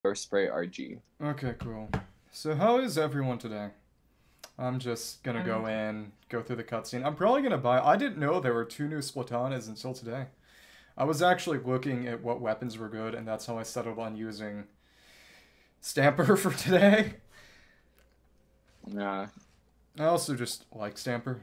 or spray RG. Okay, cool. So how is everyone today? I'm just gonna Um, go in, go through the cutscene. I'm probably gonna buy. I didn't know there were two new Splatanas until today. I was actually looking at what weapons were good, and that's how I settled on using Stamper for today. Yeah. I also just like Stamper.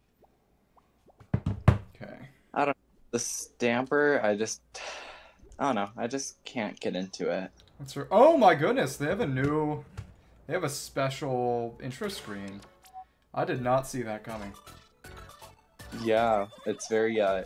Okay. I don't the Stamper, I don't know. I just can't get into it. That's right. Oh my goodness, they have a new. They have a special intro screen. I did not see that coming. Yeah, it's very a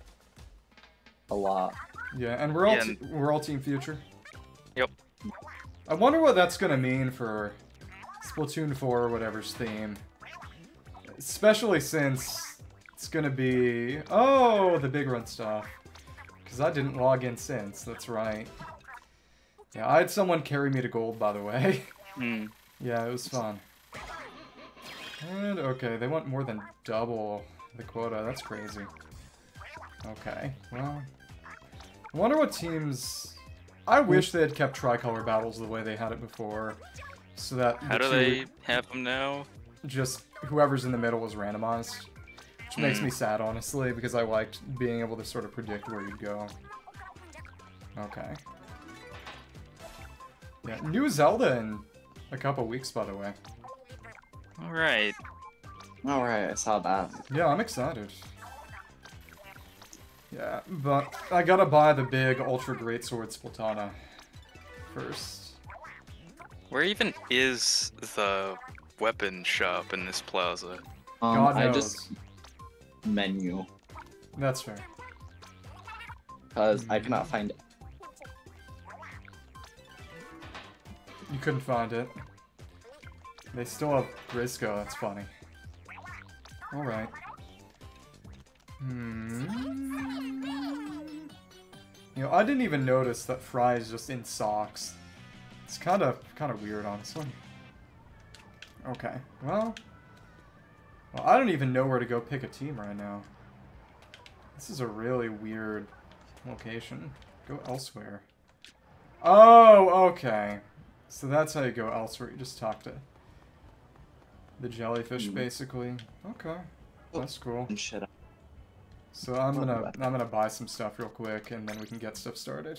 lot. Yeah, and we're all Yeah, we're all Team Future. Yep. I wonder what that's gonna mean for Splatoon 4 or whatever's theme. Especially since it's gonna be the big run stuff. Because I didn't log in since. That's right. Yeah, I had someone carry me to gold, by the way. Hmm. Yeah, it was fun. And okay, they want more than double the quota. That's crazy. Okay, well, I wonder what teams. I wish they had kept tricolor battles the way they had it before, so that How do they have them now? just whoever's in the middle was randomized, which makes me sad, honestly, because I liked being able to sort of predict where you'd go. Okay. Yeah, new Zelda in a couple weeks, by the way. Alright. Alright, I saw that. Yeah, I'm excited. Yeah, but I gotta buy the big Ultra Greatsword Splatana first. Where even is the weapon shop in this plaza? God I knows. just menu That's fair. because I cannot find it. You couldn't find it. They still have Grisco, that's funny. Alright. You know, I didn't even notice that Fry is just in socks. It's kind of weird, honestly. Okay, well, I don't even know where to go pick a team right now. This is a really weird location. Go elsewhere. Oh, okay. So that's how you go elsewhere. You just talk to the jellyfish, basically. Okay, that's cool. Shit. So I'm gonna buy some stuff real quick, and then we can get stuff started.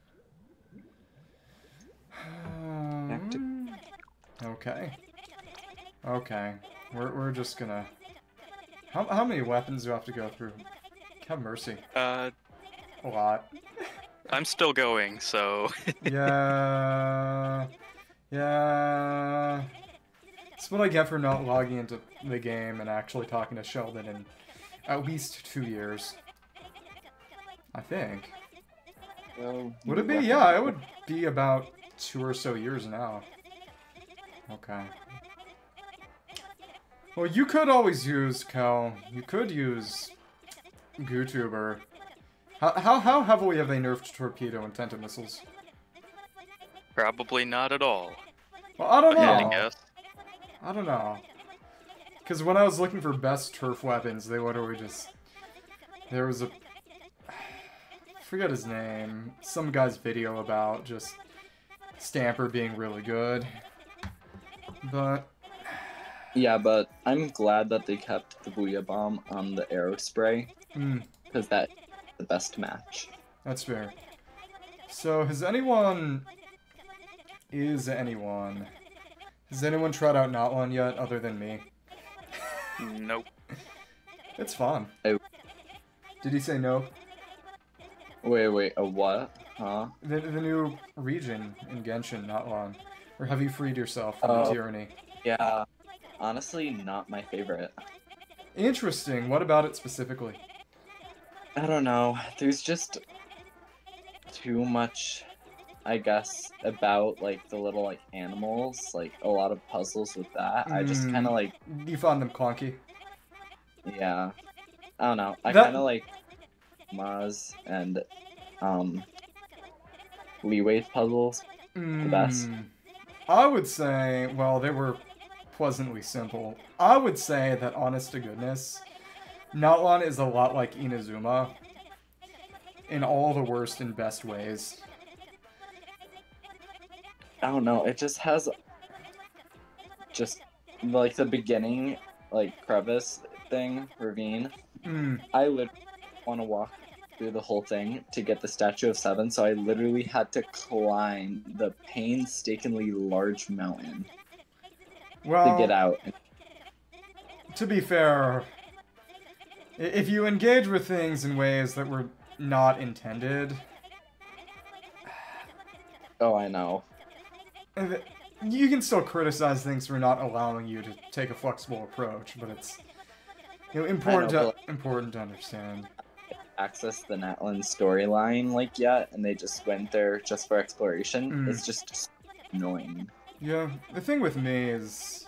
Okay. Okay. We're just gonna. How many weapons do I have to go through? Have mercy. A lot. I'm still going, so... Yeah. Yeah. That's what I get for not logging into the game and actually talking to Sheldon in at least 2 years. I think. Well, Would it be? Yeah, it would be about 2 or so years now. Okay. Well, you could always use Cal. You could use GooTuber. How heavily have they nerfed torpedo and tenta missiles? Probably not at all. Well, I don't But yeah, I know. guess. I don't know. Because when I was looking for best turf weapons, they literally just... There was a... I forget his name. Some guy's video about just Stamper being really good. But... Yeah, but I'm glad that they kept the Booyah Bomb on the Arrow Spray, because that's the best match. That's fair. So, has anyone tried out Not One yet, other than me? Nope. It's fun. Oh. Did he say no? Wait, a what? Huh? The new region in Genshin, Not One. Or have you freed yourself from the tyranny? Yeah, honestly, not my favorite. Interesting. What about it specifically? I don't know. There's just too much, I guess, about like the little like animals. Like a lot of puzzles with that. I just kind of like. You found them clunky. Yeah. I don't know. I That- kind of like Maz and Leeway's puzzles the best. I would say, well, they were pleasantly simple. I would say that, honest to goodness, Naotlan is a lot like Inazuma in all the worst and best ways. I don't know. It just has just like the beginning, like crevice thing, ravine. Hmm. I would want to walk through the whole thing to get the Statue of Seven, so I literally had to climb the painstakingly large mountain to get Well, out. to be fair, if you engage with things in ways that were not intended, Oh, I know. you can still criticize things for not allowing you to take a flexible approach, but it's important I know, to understand. Access the Natlan storyline like yet, and they just went there just for exploration. It's just annoying. Yeah, the thing with me is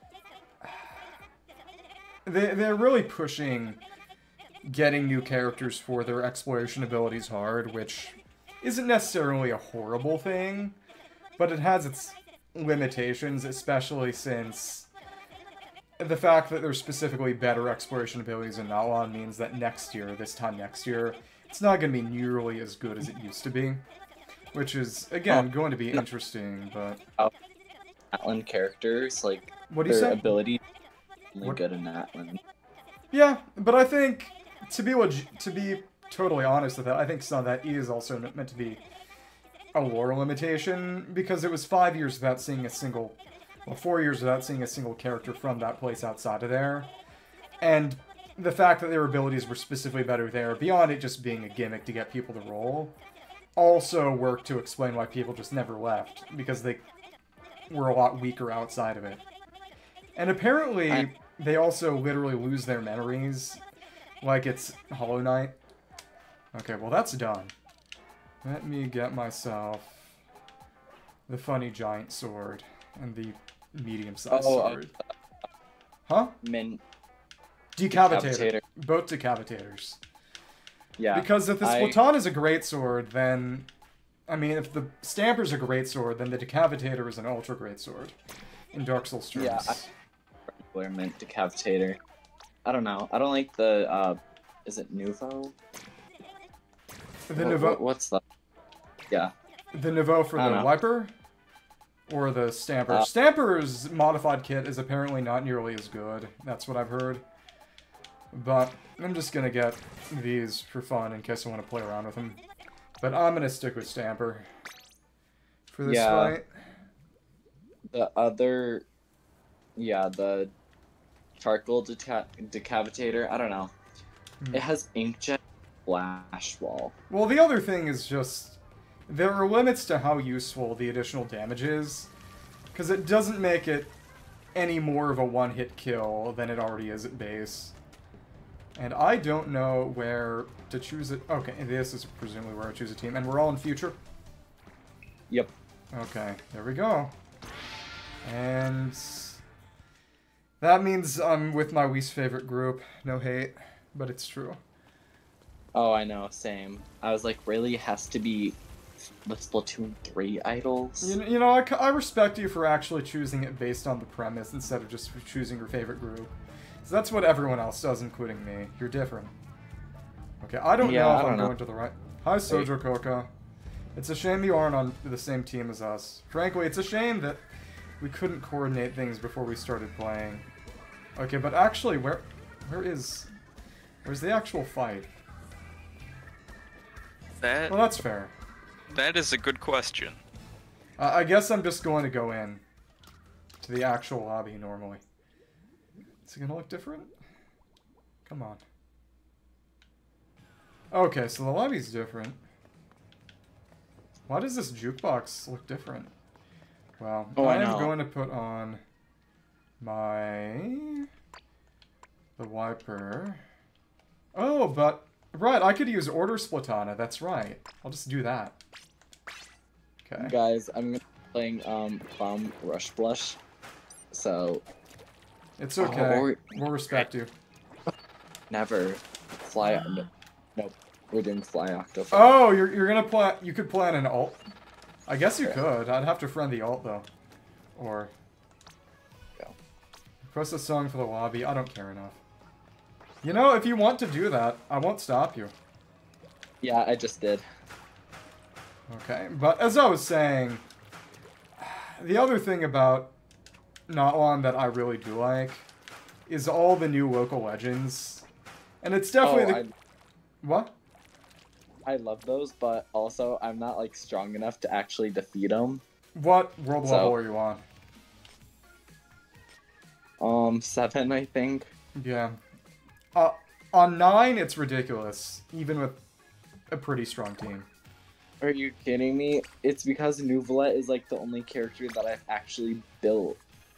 they're really pushing getting new characters for their exploration abilities hard, which isn't necessarily a horrible thing, but it has its limitations, especially since the fact that there's specifically better exploration abilities in Natlan means that this time next year, it's not going to be nearly as good as it used to be. Which is, again, going to be interesting, but... Natlan characters, like, what do you their say? ability really good in Natlan. Yeah, but I think, to be totally honest with that, I think some of that is also meant to be a lore limitation, because it was 5 years without seeing a single... Well, 4 years without seeing a single character from that place outside of there. And the fact that their abilities were specifically better there, beyond it just being a gimmick to get people to roll, also worked to explain why people just never left, because they were a lot weaker outside of it. And apparently, they also literally lose their memories, like it's Hollow Knight. Okay, well that's done. Let me get myself the funny giant sword and the medium-sized sword. Huh? Decapitator. Both decapitators. Yeah. Because if the Splatoon is a great sword, then... I mean, if the Stamper's a great sword, then the Decapitator is an ultra great sword. In Dark Souls terms. Yeah, I meant Decapitator. I don't know. I don't like the, is it Nouveau? The Nouveau... What's that? Yeah. The Nouveau for the Wiper? Or the Stamper? Stamper's modified kit is apparently not nearly as good. That's what I've heard. But I'm just gonna get these for fun in case I want to play around with them. But I'm gonna stick with Stamper for this fight. The other... Yeah, the charcoal decapitator, I don't know. It has inkjet flash wall. Well, the other thing is just... There are limits to how useful the additional damage is. Because it doesn't make it any more of a one-hit kill than it already is at base. And I don't know where to choose it. Okay, this is presumably where I choose a team. And we're all in future? Yep. Okay, there we go. And... that means I'm with my least favorite group. No hate, but it's true. Oh, I know, same. I was like, really? It has to be the Splatoon 3 idols? You know, I respect you for actually choosing it based on the premise instead of just choosing your favorite group. So that's what everyone else does, including me. You're different. Okay, I don't know if I'm going to the right... Hi, Sojo Coca. It's a shame you aren't on the same team as us. Frankly, it's a shame that we couldn't coordinate things before we started playing. Okay, but actually, where's the actual fight? Well, that's fair. That is a good question. I guess I'm just going to go in to the actual lobby normally. Is it gonna look different? Come on. Okay, so the lobby's different. Why does this jukebox look different? Well, I am going to put on the wiper. Oh, but right, I could use Order Splatana. That's right. I'll just do that. Okay. Guys, I'm gonna be playing Bomb Rush Blush, so it's okay. We'll respect you. Never fly. Nope, we're doing Fly Octo. Oh, you're gonna play. You could plan an ult. I guess you could. I'd have to friend the ult though, or press a song for the lobby. I don't care enough. You know, if you want to do that, I won't stop you. Yeah, I just did. Okay, but as I was saying, the other thing about Not that I really do like is all the new local legends. And it's definitely What? I love those, but also I'm not like strong enough to actually defeat them. What world level are you on? 7, I think. Yeah. On 9, it's ridiculous, even with a pretty strong team. Are you kidding me? It's because Nuvolet is like the only character that I've actually built.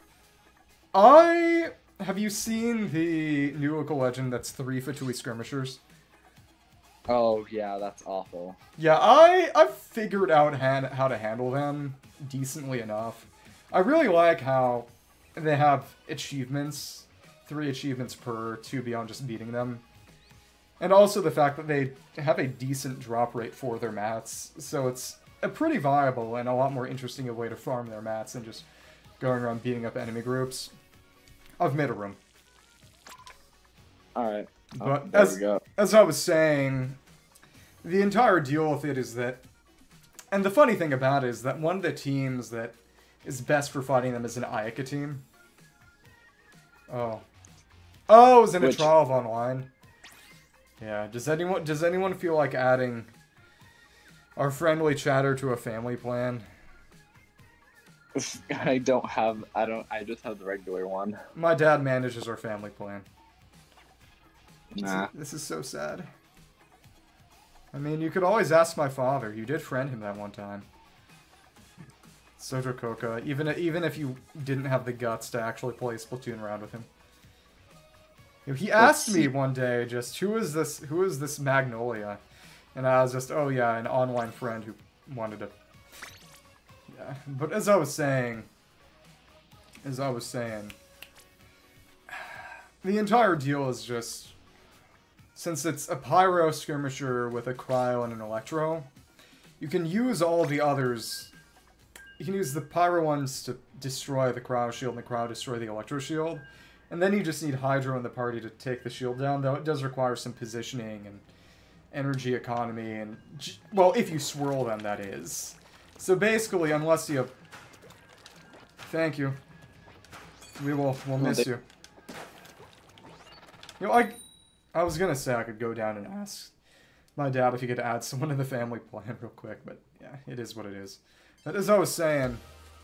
Have you seen the new local legend that's 3 Fatui skirmishers? Oh yeah, that's awful. Yeah, I've figured out how to handle them decently enough. I really like how they have achievements, 3 achievements per 2 beyond just beating them. And also the fact that they have a decent drop rate for their mats, so it's a pretty viable and a lot more interesting a way to farm their mats than just going around beating up enemy groups. I've made a room. Alright. But as I was saying, the entire deal with it is that, and the funny thing about it is that one of the teams that is best for fighting them is an Ayaka team. Oh, it was in a trial of online. Yeah. Does anyone feel like adding our friendly chatter to a family plan? I just have the regular one. My dad manages our family plan. Nah. This is so sad. I mean, you could always ask my father. You did friend him that one time. Sojo Koka, even if you didn't have the guts to actually play Splatoon around with him. You know, he asked me one day just, who is this Magnolia? And I was just, oh yeah, an online friend who wanted to... Yeah, but as I was saying, the entire deal is just, since it's a Pyro skirmisher with a Cryo and an Electro, you can use all the others. You can use the Pyro ones to destroy the Cryo shield and the Cryo destroy the Electro shield. And then you just need Hydro in the party to take the shield down, though it does require some positioning and energy economy, and, well, if you swirl them, that is. So basically, unless you have... Thank you. We'll miss you. You know, I was gonna say I could go down and ask my dad if he could add someone in the family plan real quick, but yeah, it is what it is. But as I was saying...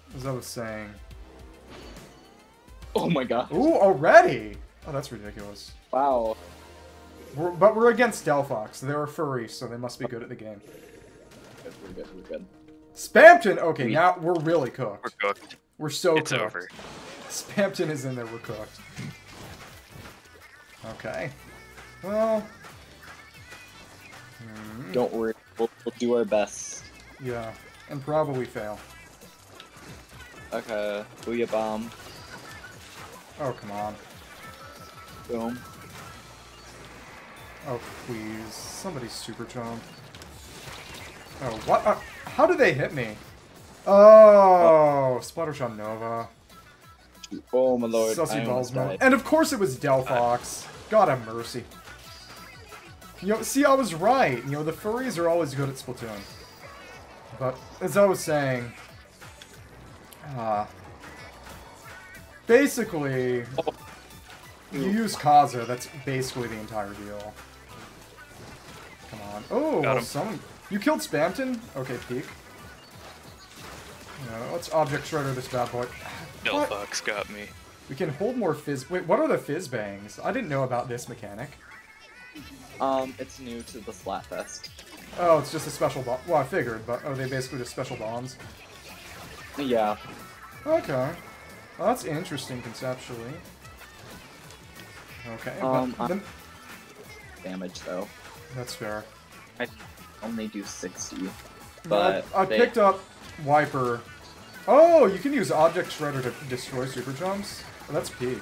Oh my god. Ooh, already? Oh, that's ridiculous. Wow. But we're against Delphox. They're a furry, so they must be good at the game. We're good. Spamton! Okay, now we're really cooked. We're cooked. We're so it's cooked. Over. Spamton is in there, we're cooked. Okay. Well... Don't worry, we'll do our best. Yeah, and probably fail. Okay, Booyah Bomb. Oh, come on. Boom. Oh, please. Somebody super chomp. Oh, what? How did they hit me? Oh, Splattershot Nova. Oh my lord. Sussy Balls mode. And of course it was Delphox. God have mercy. You know, see, I was right. You know, the furries are always good at Splatoon. But, as I was saying... basically... You use Kaza, that's basically the entire deal. Come on. Oh, well, someone... You killed Spamton? Okay, peek. Let's Object Shredder this bad boy. Delphox got me. We can hold more fizz... Wait, what are the fizz bangs? I didn't know about this mechanic. It's new to the Splatfest. Oh, it's just a special bomb. Well, I figured, but they basically just special bombs? Yeah. Okay. Well, that's interesting conceptually. Okay, but... damage, though. That's fair. I only do 60. But I picked up Wiper. Oh, you can use Object Shredder to destroy super jumps? Oh, that's peak.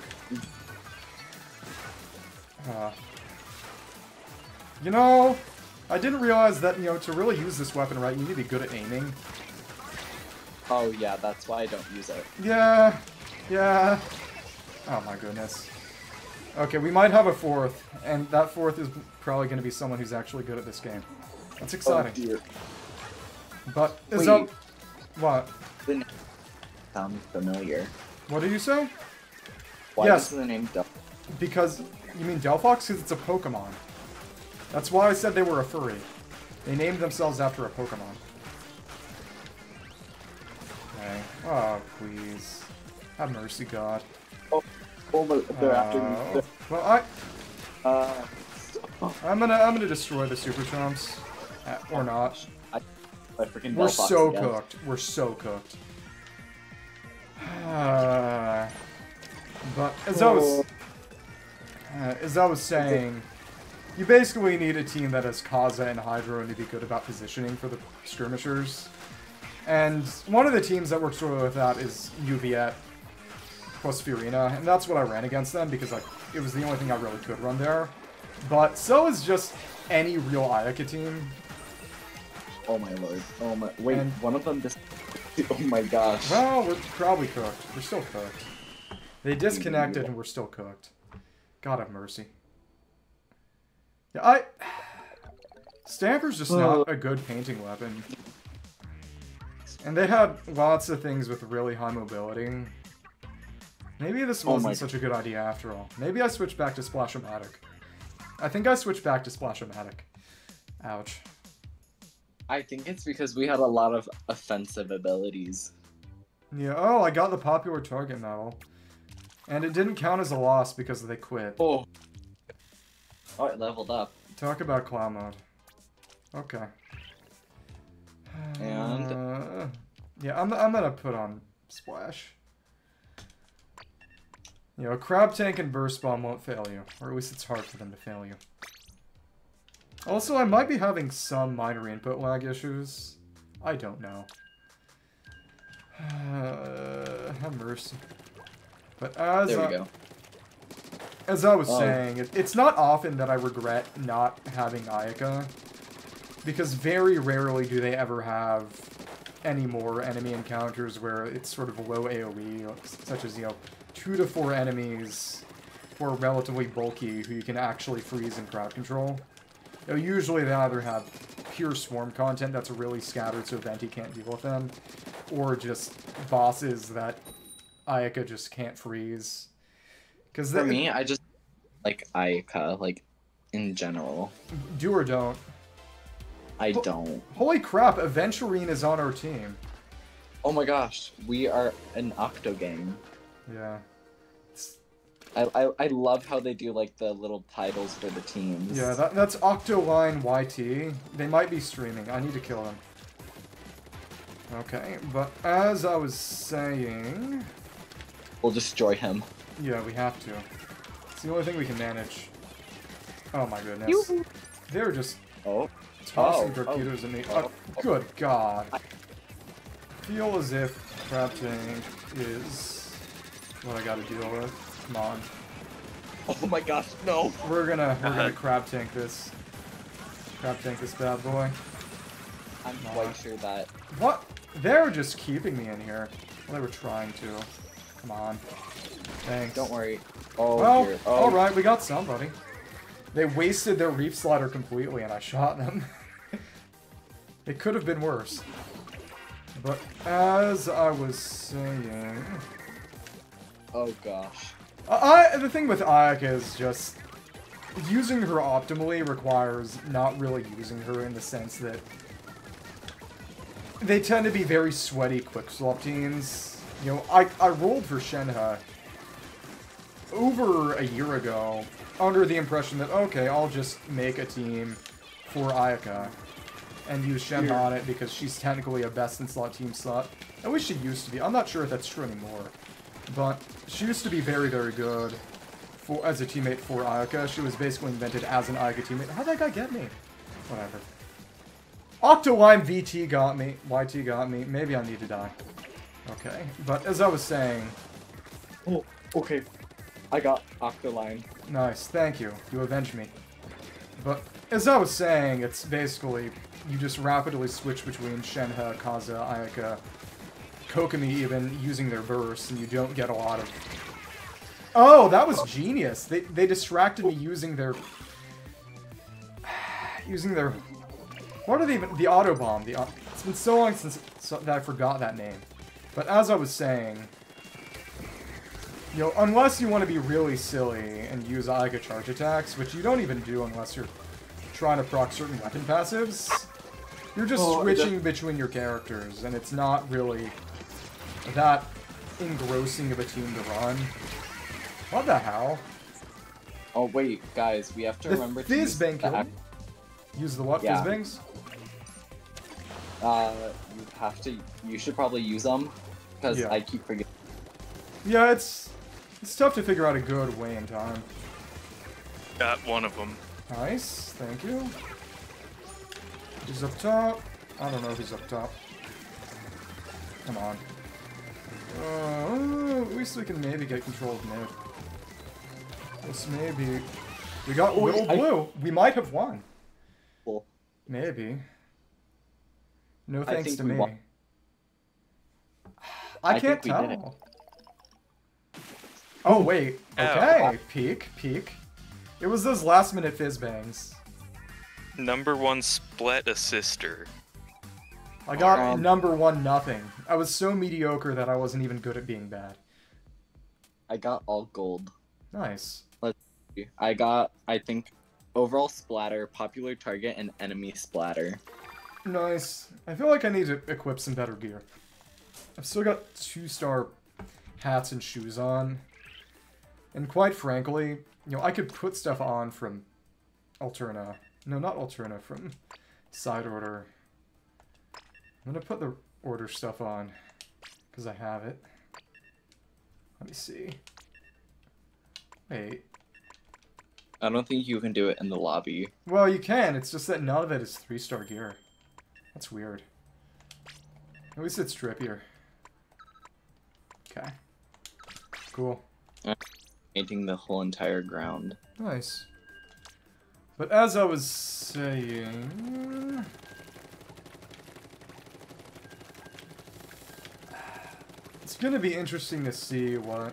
You know, I didn't realize that, you know, to really use this weapon right, you need to be good at aiming. Oh yeah, that's why I don't use it. Yeah. Oh my goodness. Okay, we might have a fourth, and that fourth is probably going to be someone who's actually good at this game. That's exciting. Oh dear. But, is that... What? sound familiar. What did you say? Why Yes. is the name Delphox? Because, you mean Delphox? Because it's a Pokemon. That's why I said they were a furry. They named themselves after a Pokemon. Okay. Oh, please. Have mercy, God. Oh, but they're after me. Well, Uh, I'm gonna destroy the Super Chomps. Or not. I freaking We're Delphox so again. cooked. We're so cooked. But as I was saying, you basically need a team that has Kaza and Hydro to be good about positioning for the skirmishers. And one of the teams that works really with that is Uviet plus Furina, and that's what I ran against them because like it was the only thing I really could run there. But so is just any real Ayaka team. Oh my lord. Oh my. Wait, And- one of them just. Oh my gosh. Well, we're probably cooked. We're still cooked. They disconnected and we're still cooked. God have mercy. Yeah, Stamper's just not a good painting weapon. And they had lots of things with really high mobility. Maybe this wasn't such a good idea after all. Maybe I switched back to Splashomatic. I think I switched back to Splashomatic. Ouch. I think it's because we had a lot of offensive abilities. Yeah, oh, I got the popular target medal. And it didn't count as a loss because they quit. Oh. Oh, it leveled up. Talk about clown mode. Okay. And? Yeah, I'm gonna put on Splash. You know, Crab Tank and Burst Bomb won't fail you. Or at least it's hard for them to fail you. Also, I might be having some minor input lag issues. I don't know. Have mercy. But as There we go. As I was saying, it's not often that I regret not having Ayaka, because very rarely do they ever have any more enemy encounters where it's sort of low AoE, such as, you know, 2 to 4 enemies who are relatively bulky who you can actually freeze and crowd control. You know, usually they either have pure swarm content that's really scattered so Venti can't deal with them, or just bosses that Ayaka just can't freeze. Because For me, I just like Ayaka, like, in general. Do or don't. I don't. Holy crap, Aventurine is on our team. Oh my gosh, we are an Octo gang. Yeah. I love how they do, like, the little titles for the teams. Yeah, that's Octoline YT. They might be streaming. I need to kill them. Okay, but as I was saying... We'll destroy him. Yeah, we have to. It's the only thing we can manage. Oh my goodness. They're just tossing torpedoes at me. Oh, good God. I feel as if Crab Tank is what I gotta deal with. Come on. Oh my gosh, no! We're gonna Crab Tank this. Crab Tank this bad boy. I'm quite sure that... What? They're just keeping me in here. Well, they were trying to. Come on. Thanks. Don't worry. Oh, well, dear. Oh. alright, we got somebody. They wasted their Reef Slider completely and I shot them. It could have been worse. But as I was saying... Oh gosh. The thing with Ayaka is just... Using her optimally requires not really using her in the sense that... They tend to be very sweaty quick swap teams. You know, I rolled for Shenhe over a year ago under the impression that, okay, I'll just make a team for Ayaka and use Shenhe on it because she's technically a best-in-slot team slot. At least she used to be. I'm not sure if that's true anymore. But she used to be very, very good as a teammate for Ayaka. She was basically invented as an Ayaka teammate. How'd that guy get me? Whatever. Octoline VT got me. YT got me. Maybe I need to die. Okay. But as I was saying... Oh, okay. I got Octoline. Nice. Thank you. You avenged me. But as I was saying, it's basically... You just rapidly switch between Shenhe, Kaza, Ayaka, Kokomi even, using their bursts, and you don't get a lot of... Oh, that was genius! They distracted me using their... What are they even... The Auto Bomb. It's been so long since that I forgot that name. But as I was saying, you know, unless you want to be really silly and use Aiga charge attacks, which you don't even do unless you're trying to proc certain weapon passives, you're just switching between your characters, and it's not really that engrossing of a team to run. What the hell? Oh wait, guys, we have to remember to use Fizzbang the kill. Use the what? Yeah. Fizzbangs? You have to. You should probably use them because Yeah. I keep forgetting. Yeah, it's tough to figure out a good way in time. Got one of them. Nice, thank you. Who's up top? I don't know who's up top. Come on. At least we can maybe get control of mid. This maybe. We got Will Blue. We might have won. Cool. Maybe. No I thanks think to we me. won. I I can't think we did tell. Oh wait. Ow. Okay. Peek. It was those last minute fizzbangs. Number 1 Splat assister. I got number 1 nothing. I was so mediocre that I wasn't even good at being bad. I got all gold. Nice. I got, I think, overall splatter, popular target, and enemy splatter. Nice. I feel like I need to equip some better gear. I've still got 2-star hats and shoes on. And quite frankly, you know, I could put stuff on from Alterna. No, not Alterna, from Side Order. I'm gonna put the Order stuff on, because I have it. Let me see. Wait. I don't think you can do it in the lobby. Well, you can, it's just that none of it is 3-star gear. That's weird. At least it's drippier. Okay. Cool. Painting the whole entire ground. Nice. But as I was saying... It's gonna be interesting to see what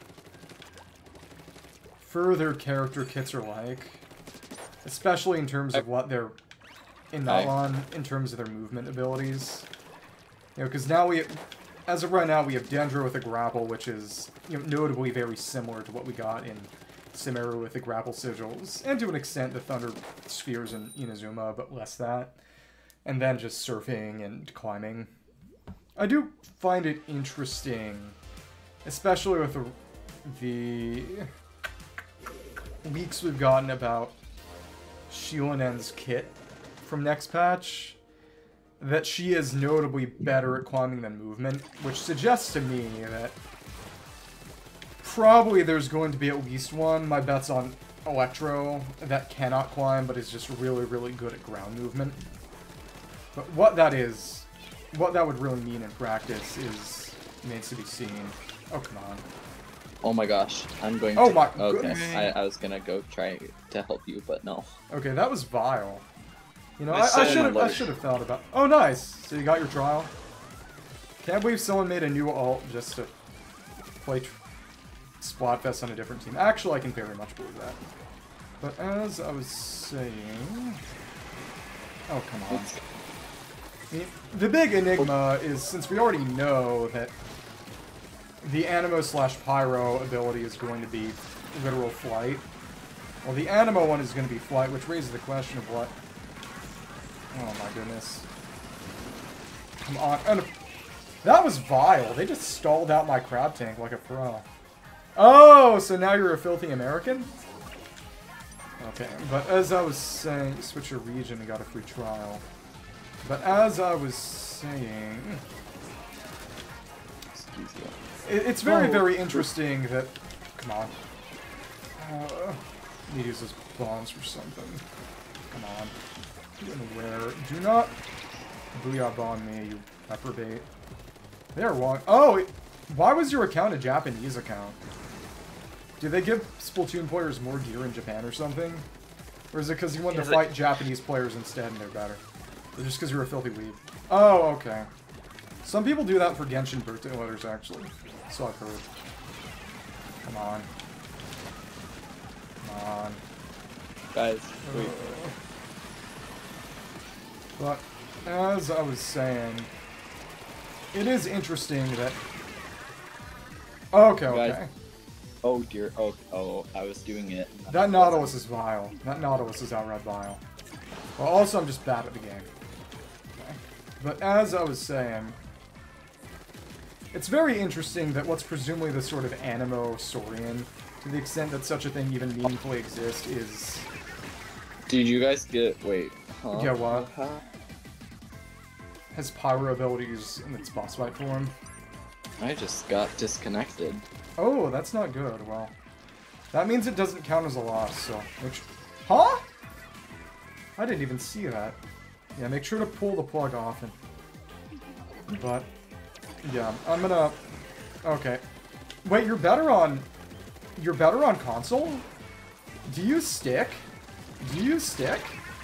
further character kits are like. Especially in terms of what they're in that one, in terms of their movement abilities. You know, because now as of right now, we have Dendro with a grapple, which is, you know, notably very similar to what we got in Cimeru with the grapple sigils, and to an extent the Thunder Spheres in Inazuma, but less that. And then just surfing and climbing. I do find it interesting, especially with the leaks we've gotten about Shielanen's kit from next patch, that she is notably better at climbing than movement, which suggests to me that probably there's going to be at least one, my bet's on Electro, that cannot climb but is just really, really good at ground movement. But what that is, what that would really mean in practice is remains to be seen. Oh, come on. Oh my gosh, I'm going Oh to... my Okay, goodness. I was gonna go try to help you, but no. Okay, that was vile. You know, I I saw should have thought about... Oh, nice! So you got your trial? Can't believe someone made a new alt just to play Splatfest on a different team. Actually, I can very much believe that. But as I was saying... Oh, come on. I mean, the big enigma is, since we already know that the Animo/Pyro ability is going to be literal flight, well, the Animo one is going to be flight, which raises the question of what... Oh my goodness. Come on. And that was vile. They just stalled out my crab tank like a pro. Oh, so now you're a filthy American? Okay, but as I was saying, switch your region and got a free trial. But as I was saying... Excuse you. It's very, very interesting that... Come on. Need to use those bombs for something. Come on. Where? Do not booyah bomb me, you reprobate. They are wrong. Oh! Why was your account a Japanese account? Do they give Splatoon players more gear in Japan or something? Or is it because you wanted to fight Japanese players instead and they're better? Or just because you're a filthy weeb? Oh, okay. Some people do that for Genshin birthday letters, actually. So I've heard. Come on. Come on. Guys, wait. But, as I was saying, it is interesting that... Okay, Guys. okay. Oh dear. Oh, I was doing it. That Nautilus is vile. That Nautilus is outright vile. Well, also, I'm just bad at the game. Okay. But as I was saying, it's very interesting that what's presumably the sort of animo saurian, to the extent that such a thing even meaningfully exists, is... Did you guys get... Wait. Huh? Yeah, what? Has pyro abilities in its boss fight form. I just got disconnected. Oh, that's not good. Well, that means it doesn't count as a loss, so... Huh? I didn't even see that. Yeah, make sure to pull the plug often. But, yeah, I'm gonna... Okay. Wait, you're better on... You're better on console? Do you stick? Do you stick?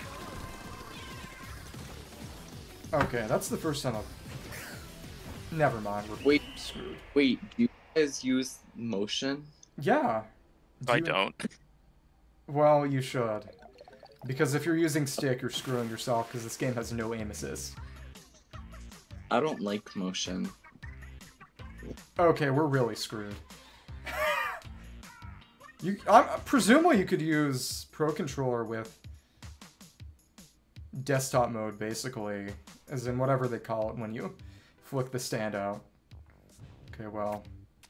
Okay, that's the first time I've... Never mind, we're screwed. Wait, do you guys use motion? Yeah. I don't. Well, you should. Because if you're using stick, you're screwing yourself, because this game has no aim assist. I don't like motion. Okay, we're really screwed. Presumably you could use Pro Controller with desktop mode, basically. As in whatever they call it when you flick the stand out. Okay, well.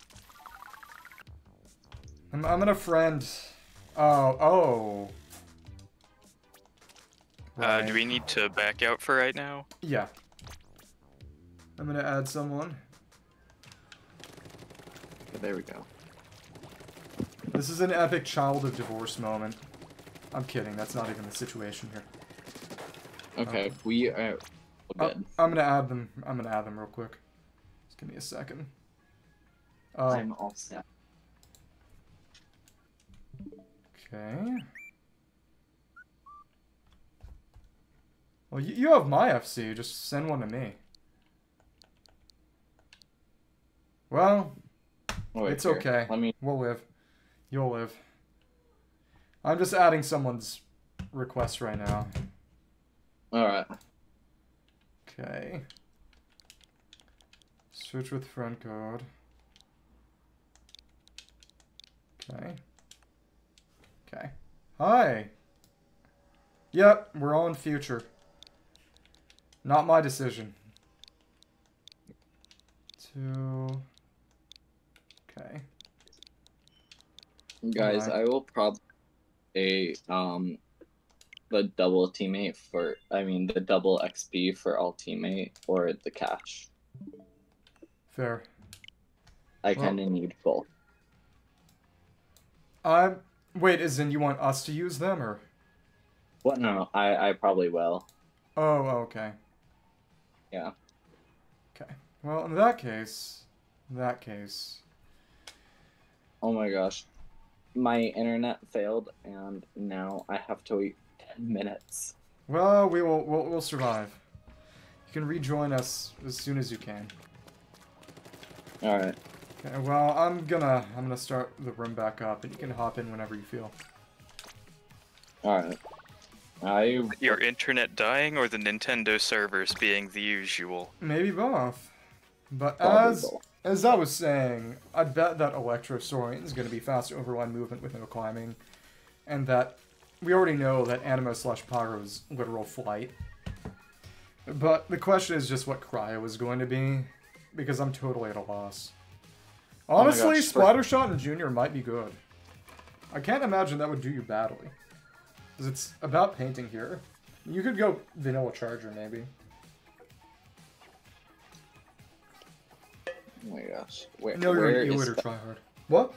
I'm gonna friend... Oh. Right. Do we need to back out for right now? Yeah. I'm gonna add someone. Okay, there we go. This is an epic child of divorce moment. I'm kidding, that's not even the situation here. Okay, we are good. I'm gonna add them. I'm gonna add them real quick. Just give me a second. I'm all set. Okay. Well, you have my FC. Just send one to me. Well, Wait, it's here, okay. Let me. We'll live. You'll live. I'm just adding someone's request right now. All right. Okay. Switch with friend code. Okay. Okay. Hi. Yep, we're all in future. Not my decision. 2. Okay. Guys, Alright. I will probably say the double teammate for the double XP for all teammate or the cash. Fair. I Well- kind of need both. Wait, as in you want us to use them, or? What? No, I probably will. Oh, okay. Yeah. Okay. Well, in that case... Oh my gosh. My internet failed and now I have to wait 10 minutes. Well, we'll survive. You can rejoin us as soon as you can. Alright. Okay, well, I'm gonna start the room back up, and you can hop in whenever you feel. Alright. Your internet dying or the Nintendo servers being the usual? Maybe both. But Probably both. as I was saying, I bet that Electrosaurian is gonna be fast overline movement with no climbing, and that we already know that Animo/Pyro is literal flight. But the question is just what Cryo is going to be, because I'm totally at a loss. Honestly, gosh, Splattershot and Junior might be good. I can't imagine that would do you badly. Because it's about painting here. You could go Vanilla Charger, maybe. Oh my gosh. Where, No, you're where an is Ewood or that? Tryhard. What?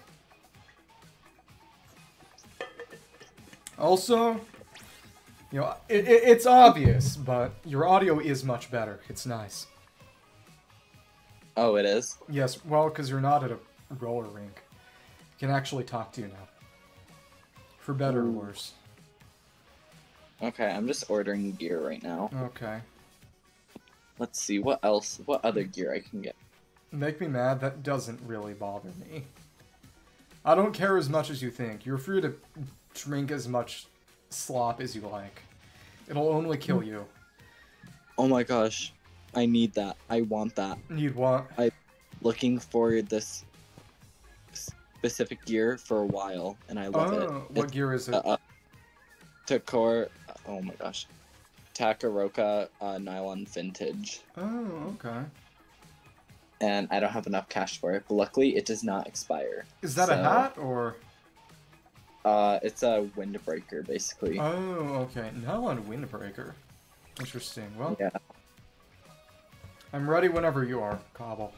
Also, you know, it's obvious, but your audio is much better. It's nice. Oh, it is? Yes, well, because you're not at a roller rink. I can actually talk to you now. For better or Ooh. worse. Okay, I'm just ordering gear right now. Okay. Let's see, what other gear I can get. Make me mad, that doesn't really bother me. I don't care as much as you think. You're free to drink as much slop as you like. It'll only kill you. Oh my gosh. I need that. I want that. Need what? Looking for this specific gear for a while, and I love it. What gear is it? Takor. Oh my gosh. Takaroka nylon vintage. Oh, okay. And I don't have enough cash for it, but luckily it does not expire. Is that a hat or? It's a windbreaker basically. Oh, okay. Nylon windbreaker. Interesting. Well, yeah. I'm ready whenever you are, Cobble.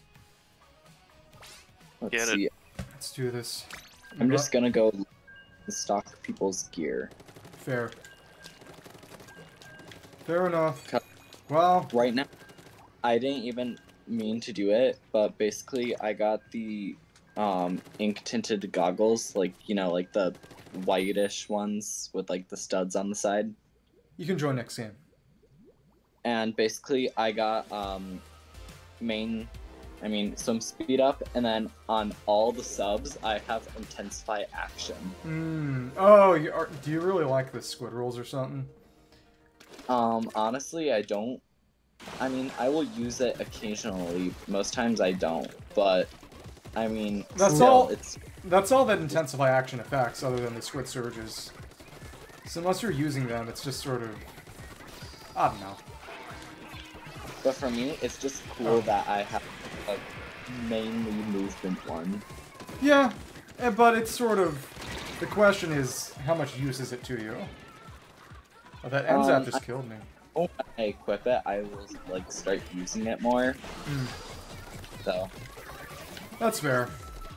Let's see. Let's do this. I'm just gonna go stock people's gear. Fair. Fair enough. Well, right now, I didn't even mean to do it, but basically I got the ink tinted goggles, like, you know, like the whitish ones with like the studs on the side. You can join next game. And basically I got swim speed up, and then on all the subs I have intensify action. Oh, do you really like the squid rolls or something? Honestly, I don't. I mean, I will use it occasionally. Most times I don't, but I mean, that's still, all. It's that's all that intensify action affects, other than the squid surges. So unless you're using them, it's just sort of, I don't know. But for me, it's just cool that I have a mainly movement one. Yeah, but it's sort of, the question is, how much use is it to you? Oh, that NZAP just killed me. When I equip it, I will like start using it more. So that's fair.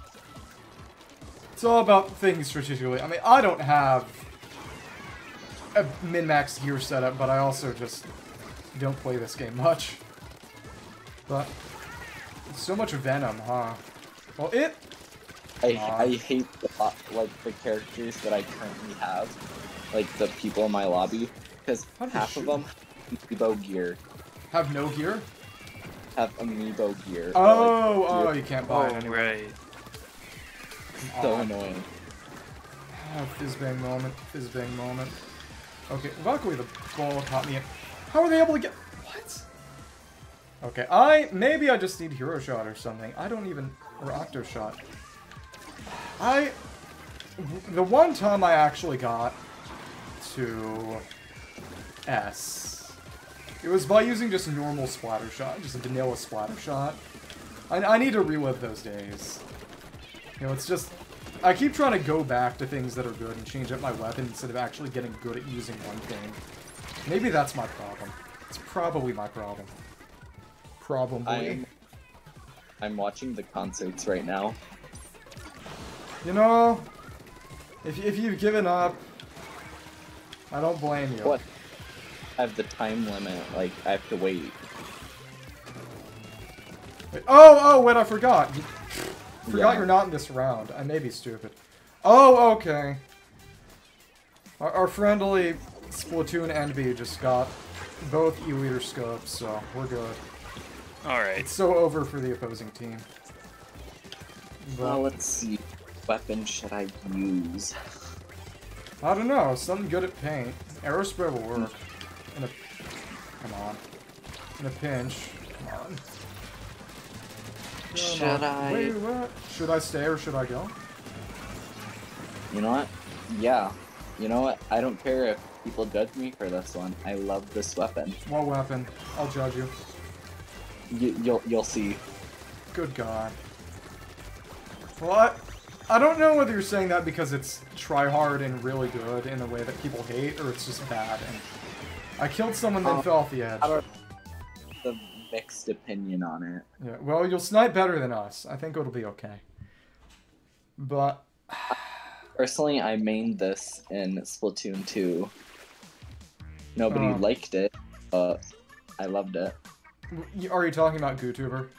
It's all about things strategically. I mean, I don't have a min-max gear setup, but I also just don't play this game much. But so much Venom, huh? Well, I hate like the characters that I currently have, like the people in my lobby, because half of them have amiibo gear. Have no gear? Have amiibo gear. Oh, you can't buy it anyway. Right. So annoying. Fizzbang moment, fizzbang moment. Okay, luckily the ball caught me in. How are they able to get... What? Okay, maybe I just need Hero Shot or something. I don't even... Or Octo Shot. The one time I actually got to S, it was by using just a normal splatter shot, just a vanilla splatter shot. I need to relive those days. You know, it's just... I keep trying to go back to things that are good and change up my weapon instead of actually getting good at using one thing. Maybe that's my problem. It's probably my problem. Probably. I'm watching the concerts right now. You know, if you've given up, I don't blame you. What? I have the time limit, like, I have to wait. Wait, oh, wait, I forgot. Forgot Yeah. you're not in this round. I may be stupid. Oh, okay. Our friendly Splatoon envy just got both E-liter scopes, so we're good. Alright. It's so over for the opposing team. Well, let's see. What weapon should I use? I don't know. Something good at paint. Aerospray will work. Come on. In a pinch. Come on. Should I? Wait, what? Should I stay or should I go? You know what? Yeah. You know what? I don't care if people judge me for this one. I love this weapon. What weapon? I'll judge you. You'll see. Good God. Well, I don't know whether you're saying that because it's try-hard and really good in a way that people hate, or it's just bad. And I killed someone then fell off the edge. I don't have a mixed opinion on it. Yeah, well, you'll snipe better than us. I think it'll be okay. But... Personally, I mained this in Splatoon 2. Nobody liked it, but I loved it. Are you talking about GooTuber?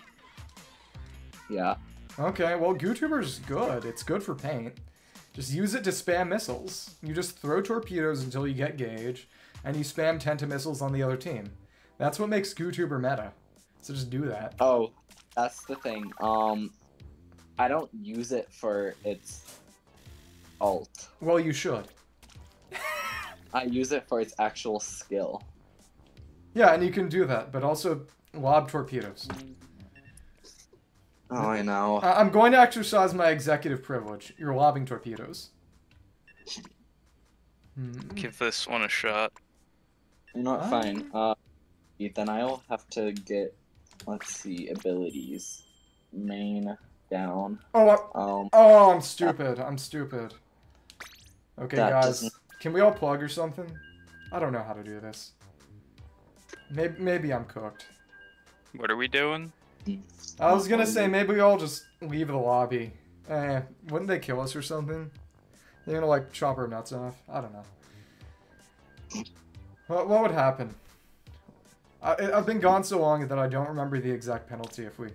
Yeah. Okay, well, GooTuber's good. It's good for paint. Just use it to spam missiles. You just throw torpedoes until you get gauge, and you spam Tenta missiles on the other team. That's what makes GooTuber meta. So just do that. Oh, that's the thing. I don't use it for its ult. Well, you should. I use it for its actual skill. Yeah, and you can do that, but also lob torpedoes. Oh, I know. I'm going to exercise my executive privilege. You're lobbing torpedoes. Give this one a shot. You're not fine. Then I'll have to get, let's see, abilities. Main, down. Oh, I'm stupid. I'm stupid. Okay, guys. Can we all plug or something? I don't know how to do this. Maybe I'm cooked. What are we doing? I was gonna say, maybe we all just leave the lobby. Wouldn't they kill us or something? They're gonna, like, chop our nuts off? I don't know. What would happen? I've been gone so long that I don't remember the exact penalty if we...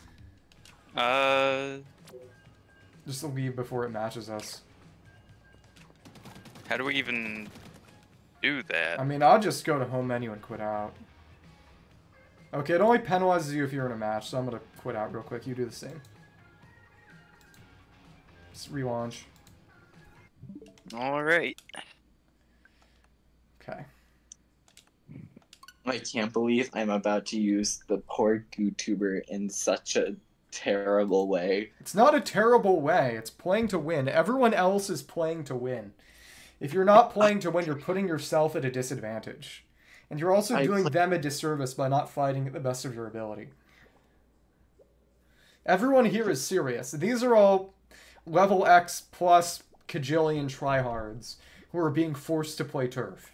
Just leave before it matches us. How do we even do that? I mean, I'll just go to home menu and quit out. Okay, it only penalizes you if you're in a match, so I'm gonna quit out real quick. You do the same. Just relaunch. Alright. Okay. I can't believe I'm about to use the poor YouTuber in such a terrible way. It's not a terrible way. It's playing to win. Everyone else is playing to win. If you're not playing to win, you're putting yourself at a disadvantage. And you're also doing them a disservice by not fighting at the best of your ability. Everyone here is serious. These are all level X plus cajillion tryhards who are being forced to play turf.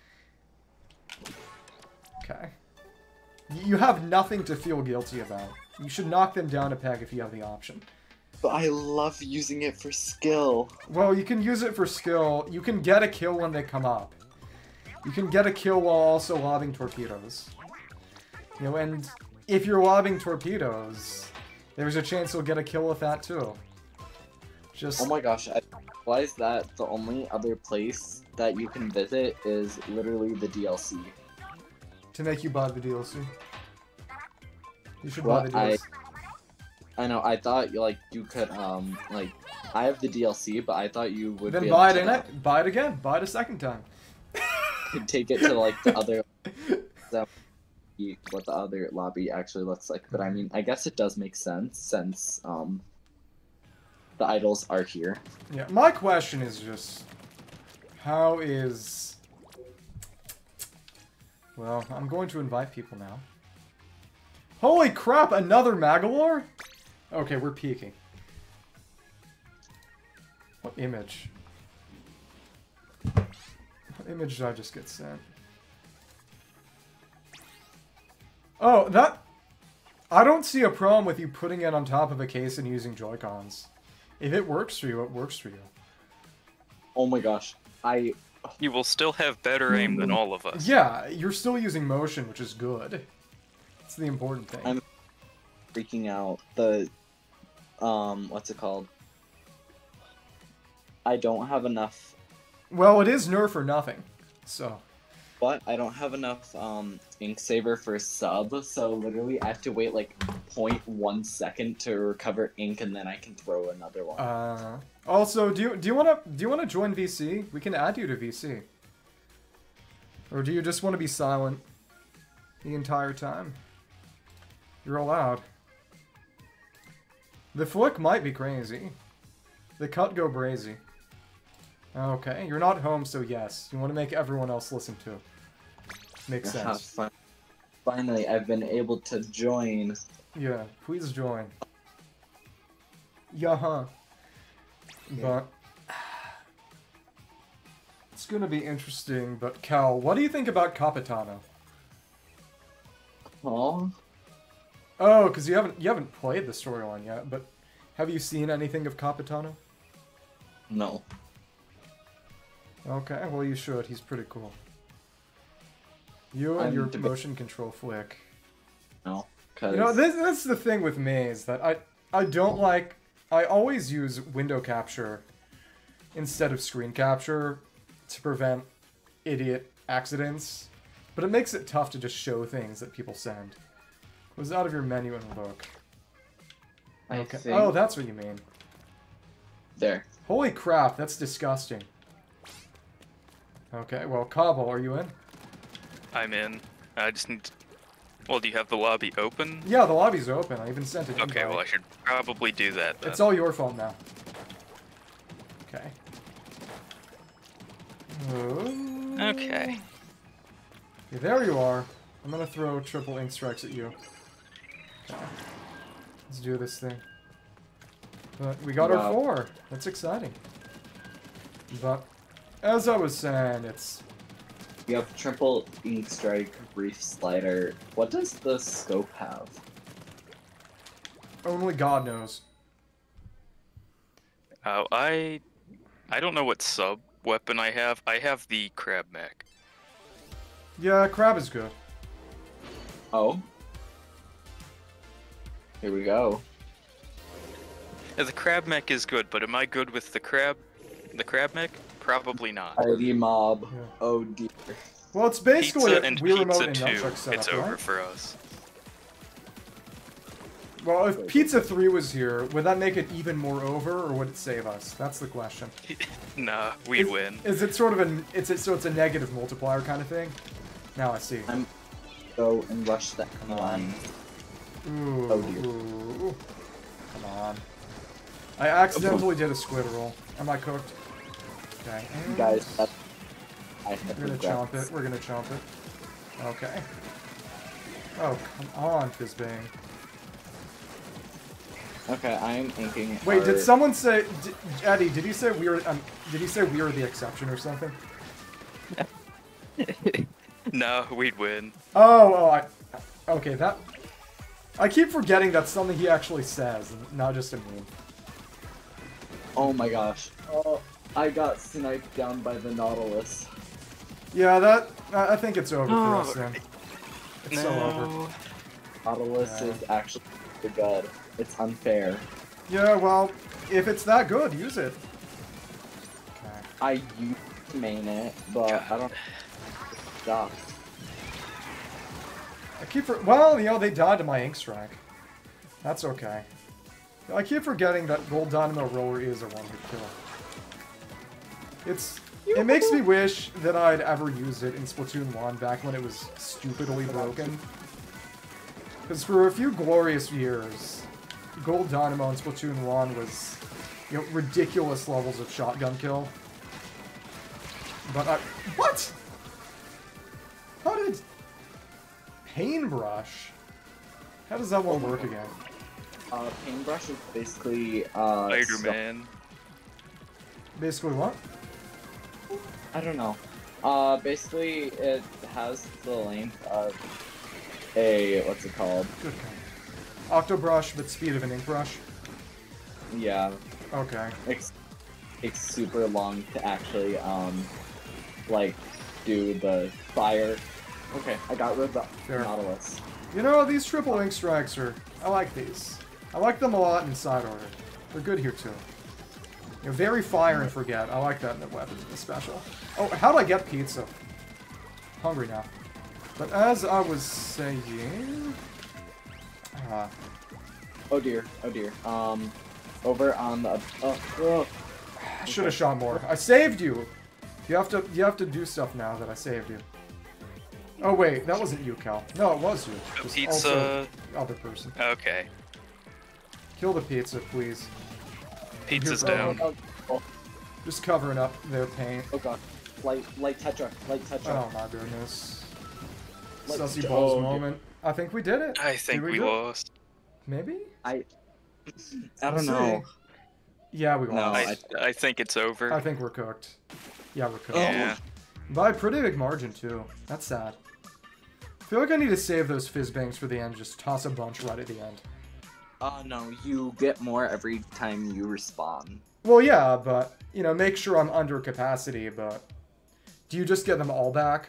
Okay. You have nothing to feel guilty about. You should knock them down a peg if you have the option. But I love using it for skill. Well, you can use it for skill. You can get a kill when they come up. You can get a kill while also lobbing torpedoes. You know, and if you're lobbing torpedoes, there's a chance you'll get a kill with that too. Just... Oh my gosh, I realized that the only other place that you can visit is literally the DLC. To make you buy the DLC. You should buy the DLC. I know, I thought you could, like, I have the DLC, but I thought you would then buy it in it, buy it again, buy it a second time. Could take it to, like, the other, what the other lobby actually looks like. But I mean, I guess it does make sense, since, the idols are here. Yeah, my question is just, how is... Well, I'm going to invite people now. Holy crap, another Magalore? Okay, we're peeking. What image? What image did I just get sent? Oh, that... I don't see a problem with you putting it on top of a case and using Joy-Cons. If it works for you, it works for you. Oh my gosh, You will still have better aim than all of us. Yeah, you're still using motion, which is good. It's the important thing. I'm freaking out. The, what's it called? I don't have enough... Well, it is nerf or nothing, so... But I don't have enough, ink saver for sub, so literally I have to wait, like, 0.1 second to recover ink, and then I can throw another one. Also, do you wanna join VC? We can add you to VC. Or do you just want to be silent the entire time? You're allowed. The flick might be crazy. The cut go brazy. Okay, you're not home, so yes. You want to make everyone else listen too. Makes sense. Finally, I've been able to join. Yeah, please join. Yeah. But it's gonna be interesting. But Cal, what do you think about Capitano? Oh. Oh, because you haven't played the storyline yet. But have you seen anything of Capitano? No. Okay, well you should. He's pretty cool. You and your motion control flick. No, cause... You know, that's the thing with me, is that I don't like... I always use window capture instead of screen capture to prevent idiot accidents. But it makes it tough to just show things that people send. It was out of your menu and look. Okay. Oh, that's what you mean. There. Holy crap, that's disgusting. Okay, well, Cobble, are you in? I'm in. I just need to... Well, do you have the lobby open? Yeah, the lobby's open. I even sent it. Okay, well, I should probably do that then. It's all your fault now. Okay. Okay. Yeah, there you are. I'm gonna throw triple ink strikes at you. Okay. Let's do this thing. But we got our 4. That's exciting. But as I was saying, it's... You have triple ink strike, brief slider. What does the scope have? Only God knows. I don't know what sub weapon I have. I have the crab mech. Yeah, crab is good. Oh. Here we go. Yeah, the crab mech is good, but am I good with the crab mech? Probably not. Party mob. Yeah. Oh dear. Well, it's basically Pizza a and Wii Remote Pizza and 2, nunchuck setup, it's over right? for us. Well, if Pizza 3 was here, would that make it even more over, or would it save us? That's the question. Nah, we'd win. Is it sort of so it's a negative multiplier kind of thing? Now I see. I'm go and rush that line. Ooh, Oh dear. ooh. Come on. I accidentally did a squid roll. Am I cooked? Okay. You guys, that's... We're gonna chomp it. We're gonna chomp it. Okay. Oh, come on, Fizzbang. Okay, I am inking. Wait, did someone say, Eddie? Did he say we were? Did he say we were the exception or something? No, we'd win. Oh, okay, that. I keep forgetting that's something he actually says, not just a meme. Oh my gosh. Oh, I got sniped down by the Nautilus. Yeah, I think it's over for us then. It's so over. Nautilus is actually pretty good. It's unfair. Yeah, well, if it's that good, use it. Okay. I used to main it, but I don't... Stop. Well, you know, they died to my ink strike. That's okay. I keep forgetting that Gold Dynamo Roller is a one-hit kill. It makes me wish that I'd ever used it in Splatoon 1 back when it was stupidly broken. Because for a few glorious years, Gold Dynamo in Splatoon 1 was, you know, ridiculous levels of shotgun kill. But what? How did... Paintbrush? How does that one work again? Paintbrush is basically, Spider-Man. Basically what? I don't know. Basically, it has the length of a... What's it called? Good kind. Octobrush, but speed of an ink brush? Yeah. Okay. It's super long to actually, like, do the fire. Okay, I got rid of the Nautilus. You know, these triple ink strikes are... I like these. I like them a lot in side order. They're good here, too. You know, very fire and forget. I like that in the weapons, especially. Oh, how'd I get pizza? Hungry now. But as I was saying... Oh dear, oh dear. Over on the... I should have shot more. I saved you! You have to do stuff now that I saved you. Oh wait, that wasn't you, Cal. No, it was you. Just Pizza. Also the other person. Okay. Kill the pizza, please. Pizza's down. Just covering up their pain. Oh god. Light Tetra. Oh my goodness. Light Sussy Tetra. balls Oh, moment. I think we did it. I think Did we do it? lost. Maybe? I We'll don't know. see. Yeah, we No, lost. I think it's over. I think we're cooked. Yeah, we're cooked. Yeah. By a pretty big margin, too. That's sad. I feel like I need to save those fizz bangs for the end. Just toss a bunch right at the end. No, you get more every time you respawn. Well, yeah, but, you know, make sure I'm under capacity, but... Do you just get them all back?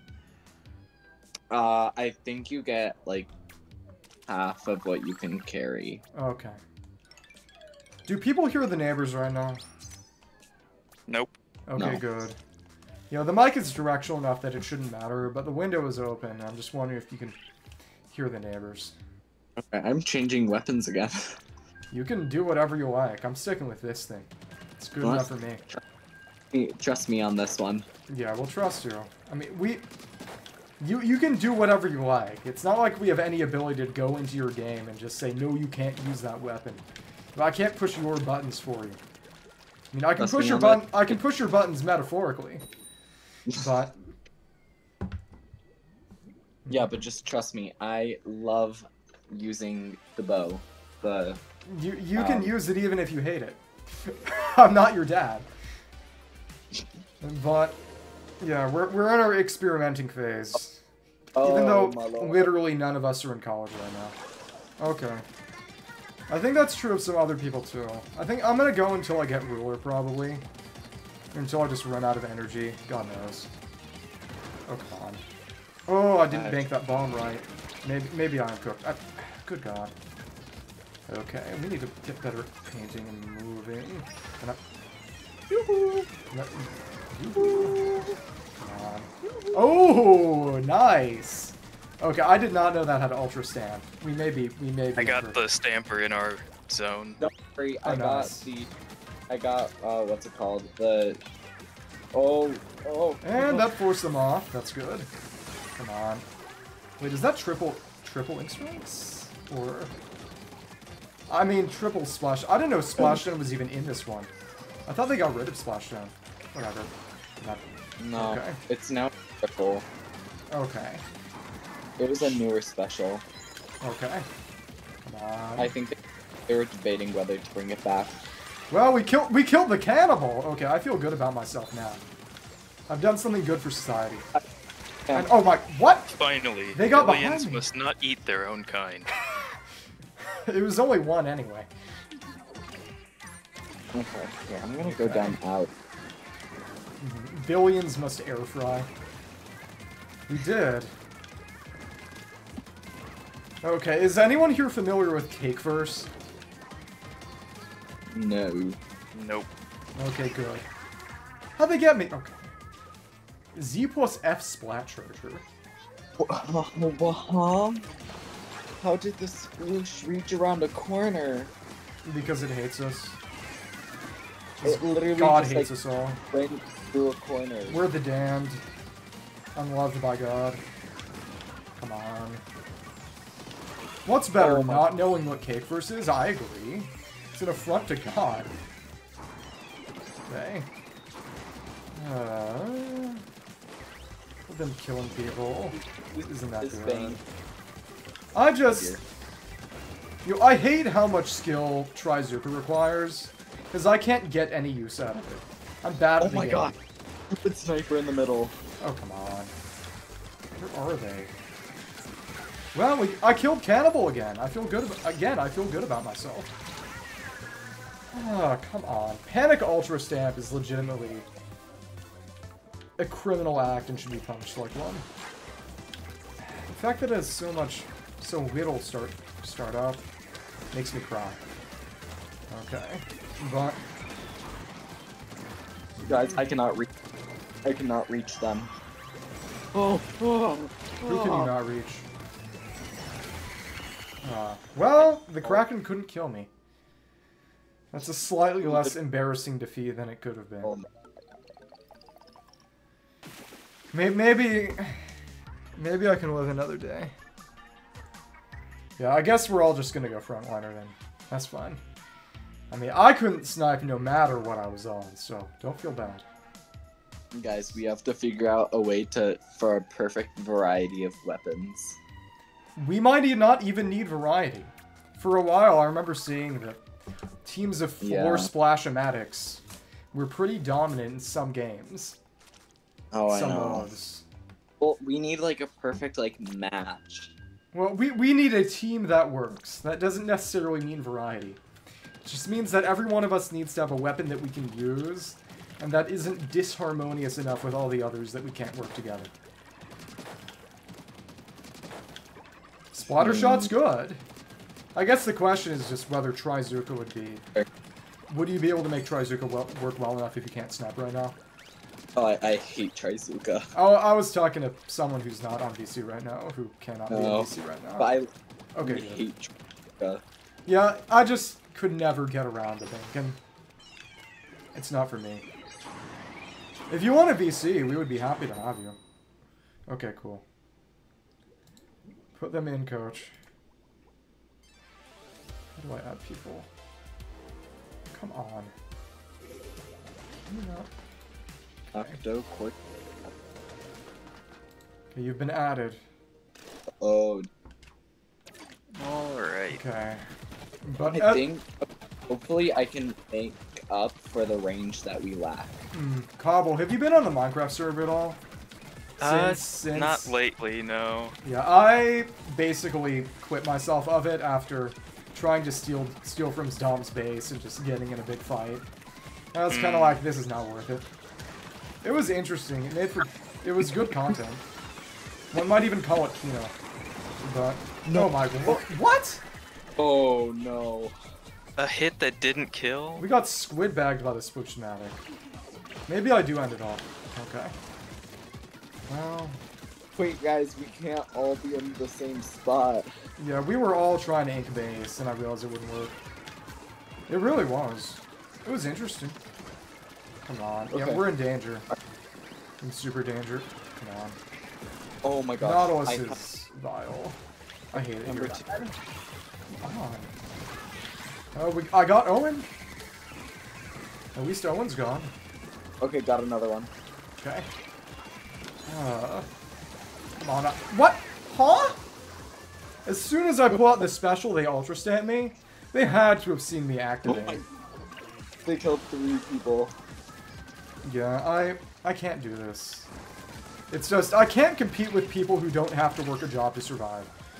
I think you get, like, half of what you can carry. Okay. Do people hear the neighbors right now? Nope. Okay, No. good. You know, the mic is directional enough that it shouldn't matter, but the window is open. I'm just wondering if you can hear the neighbors. Okay, I'm changing weapons again. You can do whatever you like. I'm sticking with this thing. It's good What? enough for me. Trust me on this one. Yeah, we'll trust you. I mean, You can do whatever you like. It's not like we have any ability to go into your game and just say, no, you can't use that weapon. I can't push your buttons for you. I mean, I can push your button. I can push your buttons metaphorically, but yeah, but just trust me. I love using the bow. You can use it even if you hate it. I'm not your dad. But yeah, we're in our experimenting phase. Even though literally none of us are in college right now. Okay. I think that's true of some other people too. I think I'm gonna go until I get ruler probably. Until I just run out of energy. God knows. Oh come on. Oh, I didn't bank that bomb right. Maybe I'm cooked. Good God. Okay, we need to get better at painting and moving. Come on. Oh, nice. Okay, I did not know that had ultra stamp. We may be. I got the stamper in our zone. Don't worry, I got what's it called? And that forced them off. That's good. Come on. Wait, is that triple ink strikes? Or I mean triple splash. I didn't know Splashdown was even in this one. I thought they got rid of Splashdown. Whatever. No, okay. It's now triple. Okay. It was a newer special. Okay. Come on. I think they were debating whether to bring it back. Well, we killed the cannibal. Okay, I feel good about myself now. I've done something good for society. And oh my, what? Finally, they got aliens behind me. must not eat their own kind. It was only one anyway. Okay, yeah, I'm gonna go down out. Billions must air fry. We did. Okay, is anyone here familiar with Cake Verse? No. Nope. Okay, good. How'd they get me? Okay. Z plus F splat charger. How did the sploosh reach around a corner? Because it hates us. It literally God just, hates like, us all. went through a corner. We're the damned. Unloved by God. Come on. What's better, not knowing what Cake Verse is? I agree. It's an affront to God. Okay. Them killing people. Isn't that good? I just... I hate how much skill Trizuka requires, because I can't get any use out of it. I'm bad at the game. Oh my god! Stupid sniper in the middle. Oh, come on. Where are they? Well, I killed Cannibal again. I feel good. I feel good about myself. Oh, come on. Panic Ultra Stamp is legitimately a criminal act and should be punished like one. The fact that it has so little start up makes me cry. Okay, but guys, I cannot reach them. Oh. Who can you not reach? Well, the Kraken couldn't kill me. That's a slightly less embarrassing defeat than it could have been. Maybe I can live another day. Yeah, I guess we're all just gonna go frontliner then. That's fine. I mean, I couldn't snipe no matter what I was on, so don't feel bad. Guys, we have to figure out a way for a perfect variety of weapons. We might not even need variety. For a while, I remember seeing that teams of 4 Splash-O-Matics were pretty dominant in some games. Oh, I know. Modes. Well, we need like a perfect match. Well, we need a team that works. That doesn't necessarily mean variety. It just means that every one of us needs to have a weapon that we can use, and that isn't disharmonious enough with all the others that we can't work together. Splatter Shot's good. I guess the question is just whether Trizuka would be... Would you be able to make Trizuka work well enough if you can't snap right now? Oh, I hate Trizuka. Oh, I was talking to someone who's not on VC right now, who cannot be on VC right now. But I okay, hate Trizuka. Yeah, I just could never get around to thinking. It's not for me. If you want a VC, we would be happy to have you. Okay, cool. Put them in, coach. How do I add people? Come on. Octo quick. Okay, you've been added. Oh. Alright. Okay. But I think hopefully I can make up for the range that we lack. Cobble, have you been on the Minecraft server at all? Since Not lately, no. Yeah, I basically quit myself of it after trying to steal from Dom's base and just getting in a big fight. I was kind of like, this is not worth it. It was interesting. It was good content. One might even call it Kino. But no, Michael. What? Oh no. A hit that didn't kill? We got squid bagged by the Splatfest. Maybe I do end it off. Okay. Well. Wait, guys, we can't all be in the same spot. Yeah, we were all trying to ink base, and I realized it wouldn't work. It really was. It was interesting. Come on. Okay. Yeah, we're in danger. In super danger. Come on. Oh my gosh. Nautilus is vile. I hate it Number here. 2. Come on. Oh, I got Owen. At least Owen's gone. Okay, got another one. Okay. Come on. What? Huh? As soon as I pull out the special, they ultra stat me. They had to have seen me activate. They killed 3 people. Yeah, I can't do this. It's just, I can't compete with people who don't have to work a job to survive.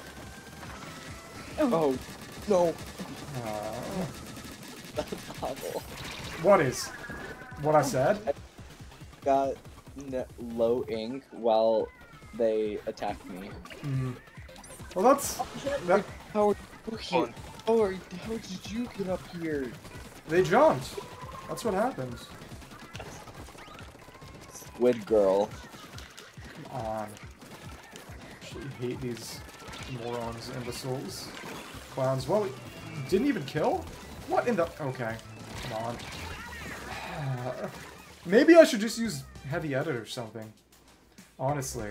Oh, no. Uh, That's awful. what is? What I said? Got low ink while they attacked me. Well, that's... That, How did you get up here? they jumped. That's what happens. Squid girl. Come on. Actually hate these morons, imbeciles. Clowns. Well, didn't even kill? What in the... Okay. Come on. Maybe I should just use heavy edit or something. Honestly.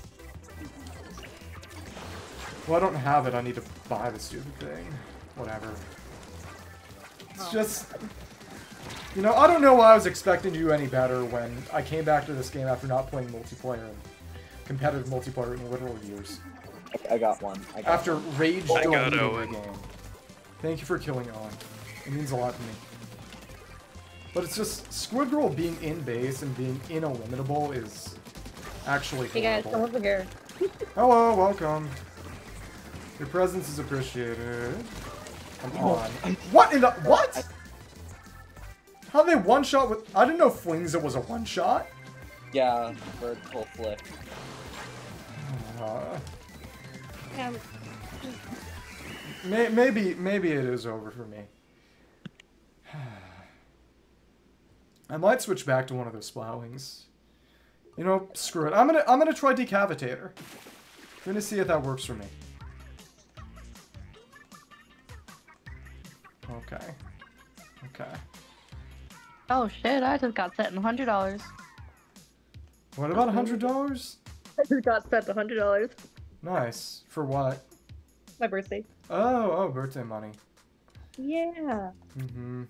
Well, I don't have it. I need to buy the stupid thing. Whatever. It's just... You know, I don't know why I was expecting to do any better when I came back to this game after not playing multiplayer and competitive multiplayer in literal years. I got one. After rage I got deleting the Owen. game. Thank you for killing Owen. It means a lot to me. But it's just, Squid Girl being in base and being ineliminable is actually Hey guys, horrible. come over here. Hello, welcome. Your presence is appreciated. Come on. What in the... What? How they one-shot with... I didn't know Flings it was a one-shot. Yeah, vertical flip. Maybe it is over for me. I might switch back to one of those Splowings. You know, screw it. I'm gonna try Decavitator. I'm gonna see if that works for me. Okay. Okay. Oh shit, I just got sent $100. What about $100? I just got sent $100. Nice. For what? My birthday. Oh, birthday money. Yeah. Mm-hmm.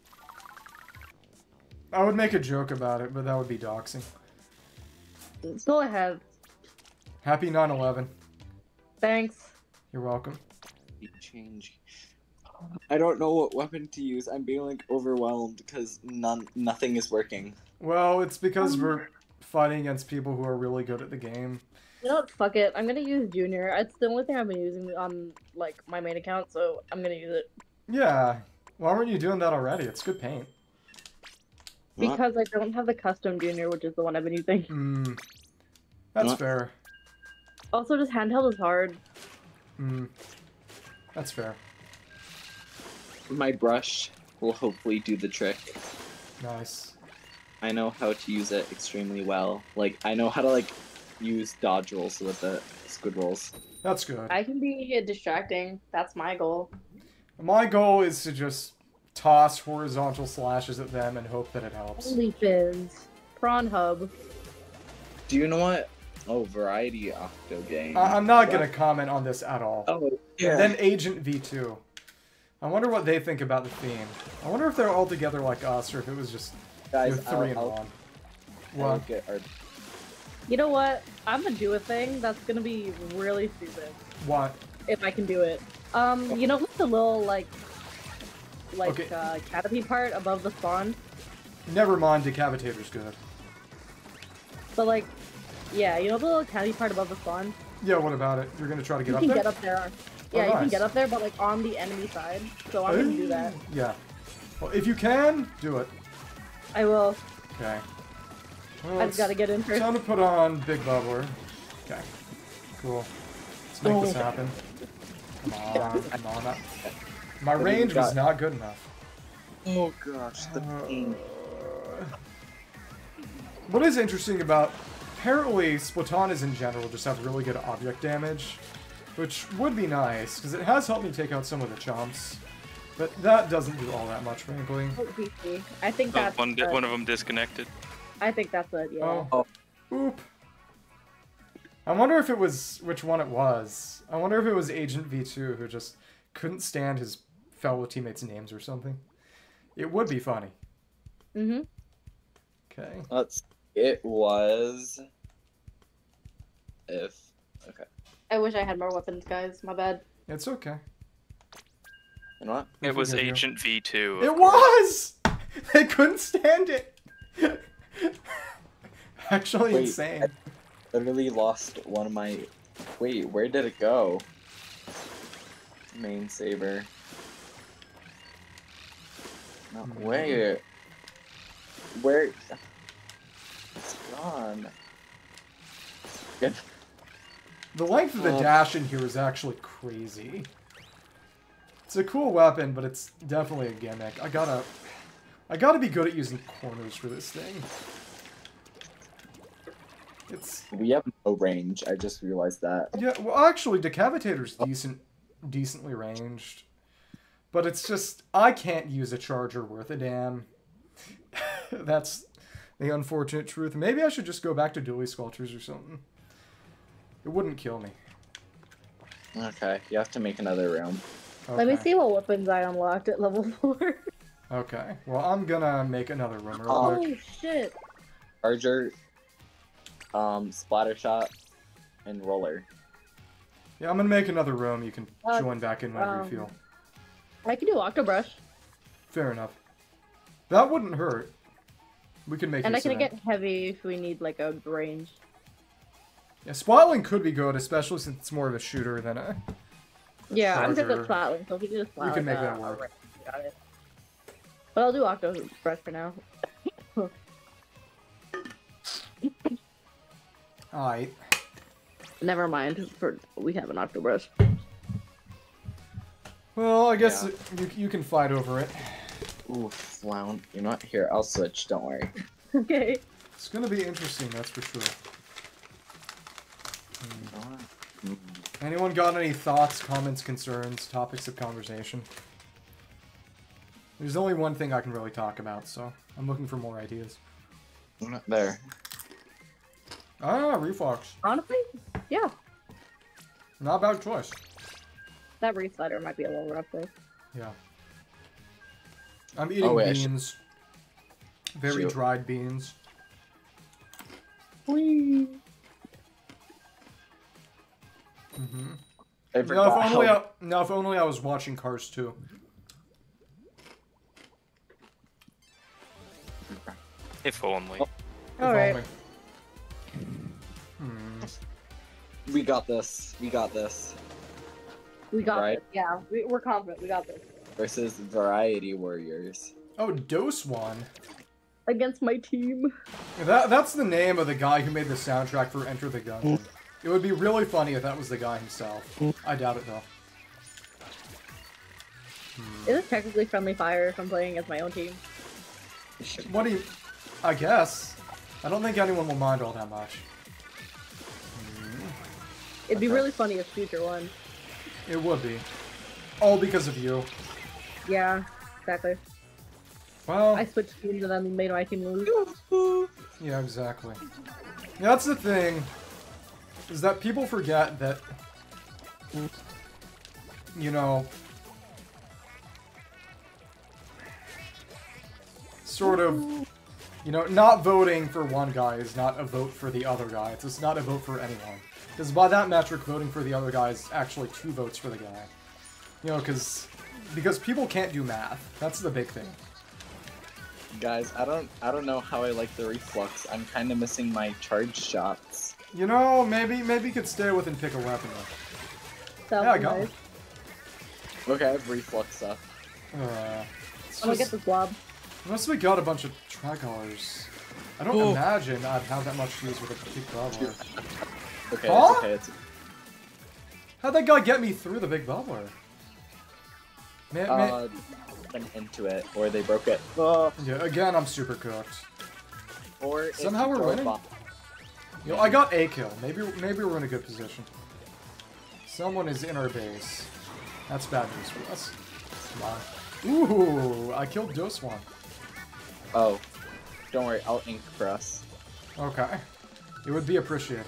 I would make a joke about it, but that would be doxing. Still ahead. Happy 9/11. Thanks. You're welcome. Change. I don't know what weapon to use. I'm being like overwhelmed because nothing is working. Well, it's because we're fighting against people who are really good at the game. You know what? Fuck it. I'm gonna use Junior. It's the only thing I've been using on like my main account, so I'm gonna use it. Yeah. Why weren't you doing that already? It's good paint. Because I don't have the custom Junior, which is the one I've been using. That's What? fair. Also, just handheld is hard. That's fair. My brush will hopefully do the trick. Nice. I know how to use it extremely well. Like, I know how to, like, use dodge rolls with it. Squid rolls. That's good. I can be distracting. That's my goal. My goal is to just toss horizontal slashes at them and hope that it helps. Holy fizz. Prawn hub. Do you know what Oh, variety octo game. I'm not gonna comment on this at all. Oh, yeah. Then Agent V2. I wonder what they think about the theme. I wonder if they're all together like us, or if it was just Guys, three in one. I'll What? get our... You know what? I'm gonna do a thing that's gonna be really stupid. What? If I can do it. You know the little like Okay. canopy part above the spawn? Never mind, Decapitator's good. But like, yeah, you know the little canopy part above the spawn? Yeah, what about it? You're gonna try to get You up can there? get up there. Yeah, Oh, you can nice. get up there, but like on the enemy side. So I'm gonna do that. Yeah. Well, if you can, do it. I will. Okay. Well, I just gotta get in first. Time to put on Big Bubbler. Okay. Cool. Let's make this happen. Come on, come on. My range was not good enough. Oh gosh, the pain. What is interesting about... Apparently, Splatoon in general just have really good object damage, which would be nice, because it has helped me take out some of the chumps. But that doesn't do all that much, frankly. I think Oh, that's one of them disconnected. I think that's it, yeah. Oh. Oop. I wonder if it was... which one it was. I wonder if it was Agent V2 who just couldn't stand his fellow teammates' names or something. It would be funny. Mm-hmm. Okay. It was... Okay. I wish I had more weapons, guys. My bad. It's okay. You know what? It was forgive you. Agent V2. It was! They couldn't stand it! Actually Wait, insane. I literally lost one of my... Wait, where did it go? Main saber. No, where? Where? It's gone. Good. The length of the dash in here is actually crazy. It's a cool weapon, but it's definitely a gimmick. I gotta be good at using corners for this thing. It's... We have no range, I just realized that. Yeah, well actually, Decapitator's decently ranged. But it's just, I can't use a charger worth a damn. That's the unfortunate truth. Maybe I should just go back to dually sculptures or something. It wouldn't kill me. Okay, you have to make another room. Okay. Let me see what weapons I unlocked at level 4. Okay, well I'm gonna make another room real Oh quick. shit. Charger, splatter shot, and roller. Yeah, I'm gonna make another room. You can Uh, join back in whenever you feel. I can do Octobrush. Fair enough. That wouldn't hurt. We can make And it I can so get heavy if we need like a range. Yeah, Splatling could be good, especially since it's more of a shooter than a... Yeah, I'm good Charger. at Splatling, so if we can just Splatling. can make that work. Got it. But I'll do Octobrush for now. Alright. Never mind, we have an Octobrush. Well, I guess you can fight over it. Ooh, flound. You know what? Here, I'll switch, don't worry. Okay. It's gonna be interesting, that's for sure. Anyone got any thoughts, comments, concerns, topics of conversation? There's only one thing I can really talk about, so I'm looking for more ideas. There. Ah, reflux. Honestly, yeah. Not a bad choice. That reslider might be a little rough though. Yeah. I'm eating wait, beans. Very Shoot. dried beans. Whee! Mm-hmm. I Now forgot if only I was watching Cars 2. If only. Oh. If Alright. only. Hmm. We got this. We got this. We got Right. this. Yeah, we're confident. We got this. Versus Variety Warriors. Oh, Dose One. Against my team. That's the name of the guy who made the soundtrack for Enter the Gungeon. It would be really funny if that was the guy himself. I doubt it though. Is it technically friendly fire if I'm playing against my own team? What do you... I guess. I don't think anyone will mind all that much. It'd be really funny if Future won. It would be. All because of you. Yeah, exactly. Well, I switched teams and then made my team lose. yeah, exactly. Yeah, that's the thing. is that people forget that, you know, sort of, you know, not voting for one guy is not a vote for the other guy. It's just not a vote for anyone. Because by that metric, voting for the other guy is actually 2 votes for the guy. You know, because people can't do math. That's the big thing. Guys, I don't know how I like the reflux. I'm kind of missing my charge shots. You know, maybe you could stay with and pick a weapon. Sounds Yeah, I got nice. one. Okay, I have reflux up. It's I'm gonna get just, this blob. unless we got a bunch of tricolors, I don't imagine I'd have that much to use with a big bubbler. Okay, Huh? it's okay. It's How'd that guy get me through the big bubbler? Man, went into it, or they broke it. Oh. yeah, again, I'm super cooked. Or if Somehow you we're throw a winning. bomb- You know, I got a kill. Maybe we're in a good position. Someone is in our base. That's bad news for us. Come on. Ooh, I killed this one. Oh, don't worry, I'll ink for us. Okay. It would be appreciated.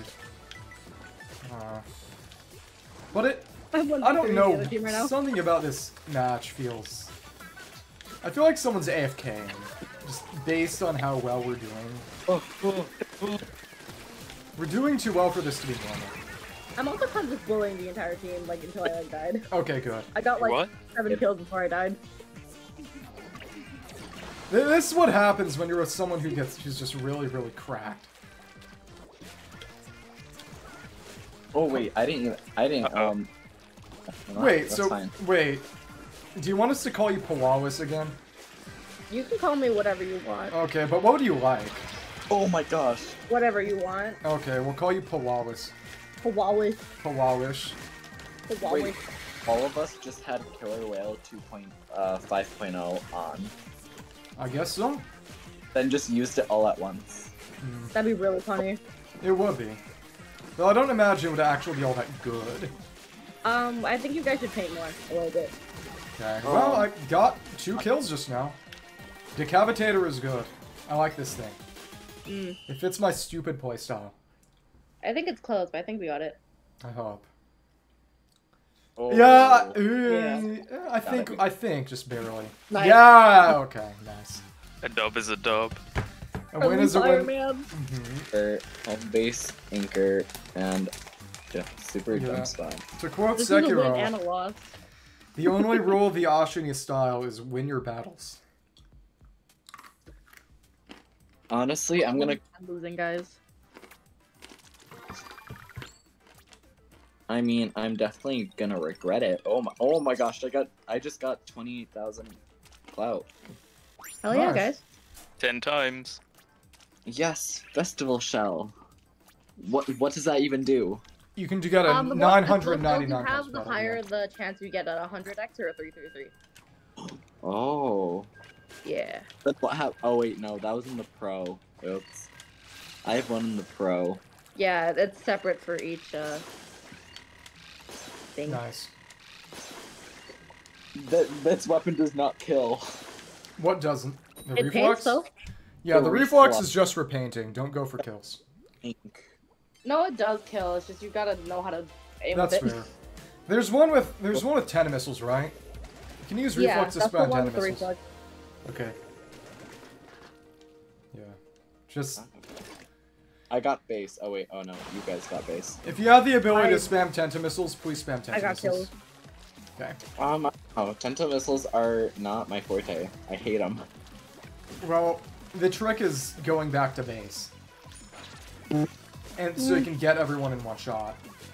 But I don't know, Right now. something about this match feels... I feel like someone's AFK, just based on how well we're doing. We're doing too well for this to be normal. I'm also kind of just bullying the entire team, like, until I, like, died. Okay, good. I got, like, What? 7 kills before I died. This is what happens when you're with someone who's just really, really cracked. Oh wait, I didn't. Wait, that's so, fine. wait. Do you want us to call you Pawawis again? You can call me whatever you want. Okay, but what would you like? Oh my gosh. Whatever you want. Okay, we'll call you Pawawis. Hawaii. Pawawish. Hawaii. Wait, all of us just had Killer Whale 5.0 on, I guess so. then just used it all at once. That'd be really funny. It would be. Though I don't imagine it would actually be all that good. I think you guys should paint more a little bit. Okay, well, I got 2 kills just now. Decavitator is good. I like this thing. It fits my stupid playstyle. I think it's close, but I think we got it. I hope. Oh. Yeah, Yeah. I think, just barely. Nice. Yeah, okay, nice. A dub is a dub. A win is a Iron win. Man. For home base, anchor, and super Yeah. jump spot. To quote This is a win Sekiro, and a loss. the only rule of the Ashinya style is win your battles. Honestly, I'm gonna. I'm losing, guys. I mean, I'm definitely gonna regret it. Oh my gosh! I just got 28,000 clout. Hell yeah, Nice. guys. 10 times. Yes, festival shell. What does that even do? You can get a The more successful 999 you have, times the battle, higher yeah. the chance you get at 100x or a 333. Oh, Yeah. that's what happened. Oh wait, no, that was in the pro. Oops. I have one in the pro. Yeah, it's separate for each thing. Nice. This weapon does not kill. What doesn't? The It reflux? paints, though. Yeah, the The reflux reflux. is just repainting. Don't go for kills. Ink. No, it does kill. It's just you gotta know how to aim That's with it. fair. There's one with 10 missiles, right? You can use Yeah, reflux to that's the spam one 10 with the missiles. reflux. Okay. Yeah. Just I got base. Oh wait, oh no, you guys got base. if you have the ability I- to spam tentamissiles, please spam I got tentamissiles. kills. Okay. Oh, tenta missiles are not my forte. I hate them. Well, the trick is going back to base. And so you can get everyone in one shot.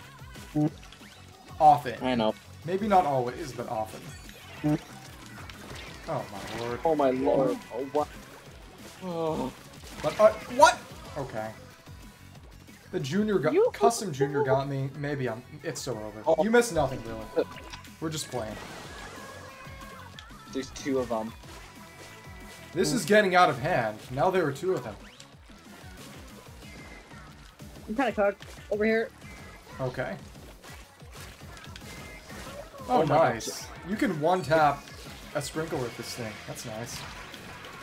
Often. I know. Maybe not always, but often. Oh my lord. Oh my lord. Oh what? Oh. But, what? Okay. The junior got, custom junior got me. Maybe it's so over. Oh. You missed nothing, really. We're just playing. There's 2 of them. This is getting out of hand. Now there are 2 of them. I'm kinda cooked. Over here. Okay. Oh, Oh my nice. You can one-tap a sprinkle with this thing. That's nice.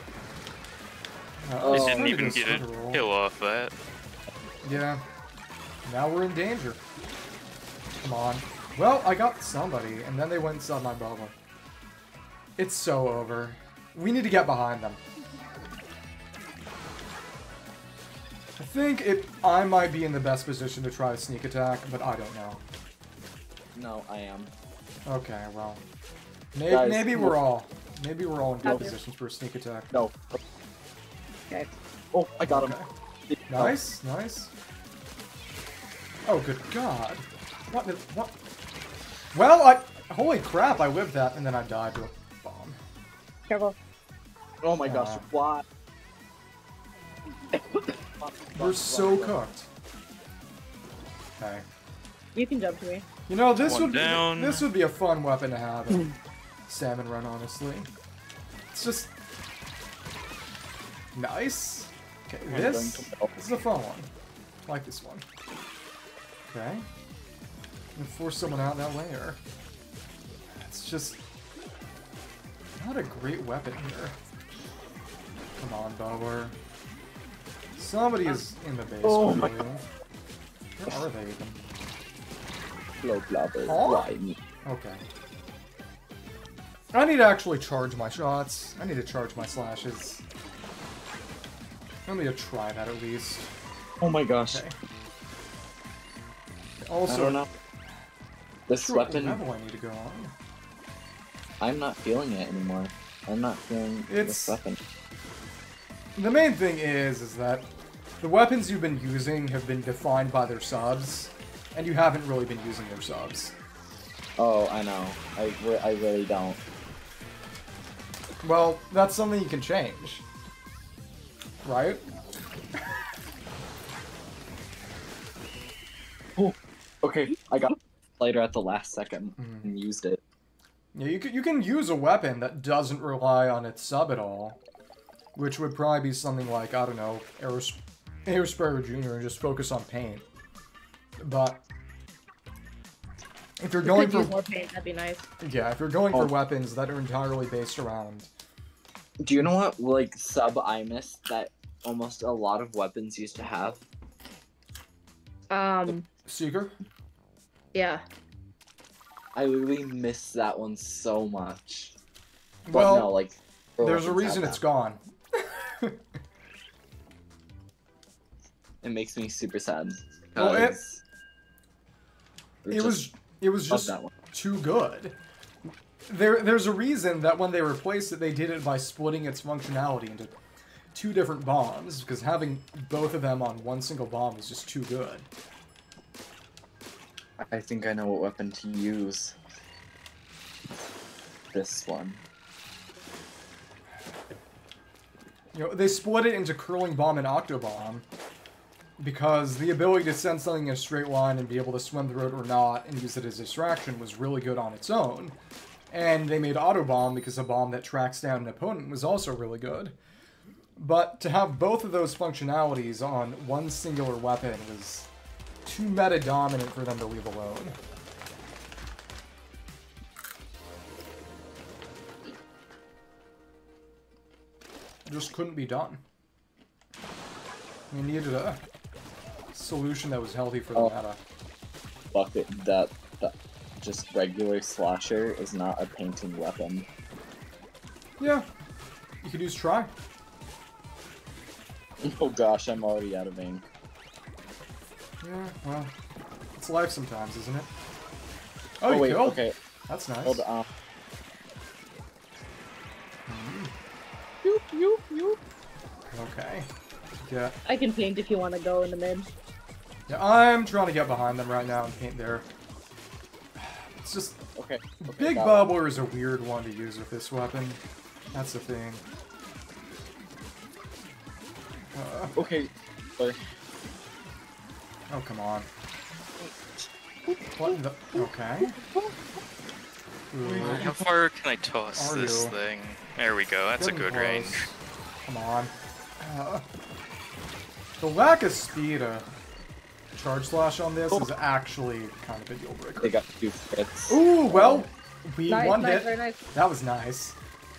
Oh. I Oh, didn't trying to even do get sprinkle a roll. kill off that. Yeah. Now we're in danger. Come on. Well, I got somebody, and then they went inside my bubble. It's so over. We need to get behind them. I think I might be in the best position to try a sneak attack, but I don't know. No, I am. Okay, well. Guys, maybe we're all in good No. positions for a sneak attack. No. Okay. Oh, I got him. Nice, nice. Oh, good God. What? Well, holy crap, I lived that, and then I died to a bomb. Careful. Oh my gosh, why? We're so cooked. Okay. You can jump to me. You know, this One would down. this would be a fun weapon to have in Salmon Run, honestly. It's just nice. Okay, this is a fun one. I like this one. Okay. And force someone out that layer. It's just not a great weapon here. Come on, Bower. Somebody is in the base. Oh my God. Where are they even? Blow blubber. Huh? Why me? Okay. I need to actually charge my shots. I need to charge my slashes. I need to try that at least. Oh my gosh. Okay. I Also, don't know. This what weapon, level I need to go on. I'm not feeling it anymore. I'm not feeling this weapon. The main thing is that the weapons you've been using have been defined by their subs, and you haven't really been using their subs. Oh, I know. I really don't. Well, that's something you can change. Right? Oh, okay. I got later at the last second and used it. Yeah, you can use a weapon that doesn't rely on its sub at all, which would probably be something like, I don't know, Air Sprayer Jr. and just focus on paint. But if you're going for more paint, that'd be nice. yeah, if you're going for weapons that are entirely based around. Do you know what, like, sub I miss that almost a lot of weapons used to have? Seeker? Yeah. I literally miss that one so much. But Well, no, like, there's a reason it's gone. It makes me super sad. Well, It it was just that one. too good. There's a reason that when they replaced it, they did it by splitting its functionality into two different bombs, because having both of them on one single bomb is just too good. I think I know what weapon to use. This one. You know, they split it into Curling Bomb and Octobomb, because the ability to send something in a straight line and be able to swim through it or not and use it as a distraction was really good on its own. And they made Autobomb because a bomb that tracks down an opponent was also really good. But to have both of those functionalities on one singular weapon was too meta-dominant for them to leave alone. It just couldn't be done. We needed a solution that was healthy for the meta. Bucket that just regular slasher is not a painting weapon. Yeah, you could use try. Oh gosh, I'm already out of ink. Yeah, well, it's life sometimes, isn't it? Oh, Oh you wait, killed. okay. That's nice. Hold on. Okay. Yeah. I can paint if you want to go in the mid. Yeah, I'm trying to get behind them right now and paint there. It's just... Okay. Big got Bubbler is a weird one to use with this weapon. That's the thing. Okay. Sorry. Oh, come on. What in the... Okay. Ooh. How far can I toss Are this you? thing? There we go. That's a Getting good close. range. Come on. The lack of speed charge slash on this is actually kind of a deal breaker. They got 2 hits. Ooh, well, we Nice, one nice, hit. very nice. That was nice.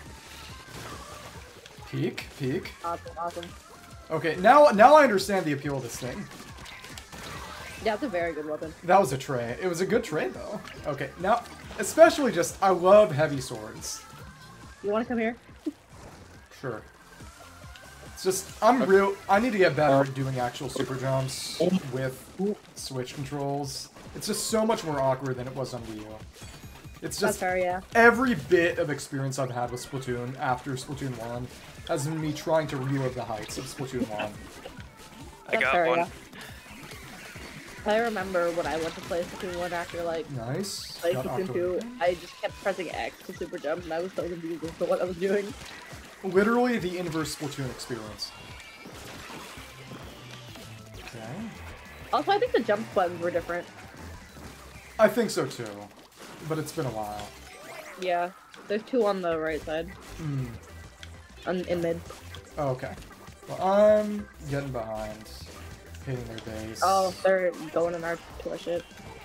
Peek, peek. Awesome, awesome. Okay, now I understand the appeal of this thing. Yeah, it's a very good weapon. That was a trade. It was a good trade, though. Okay, now, especially just, I love heavy swords. You want to come here? Sure. It's just, I need to get better at doing actual super jumps with Switch controls. It's just so much more awkward than it was on Wii U. It's just, That's fair, yeah. every bit of experience I've had with Splatoon after Splatoon 1 has been me trying to relive the heights of Splatoon 1. I got fair, one. yeah. I remember when I went to play Splatoon 1 after, like, Nice. playing Got Splatoon October. 2, I just kept pressing X to super jump, and I was so confused as to what I was doing. Literally the inverse Splatoon experience. Okay. Also, I think the jump buttons were different. I think so too, but it's been a while. Yeah. There's 2 on the right side. Hmm. In mid. Oh, okay. Well, I'm getting behind. Hitting their base. Oh, they're going in our to our shit.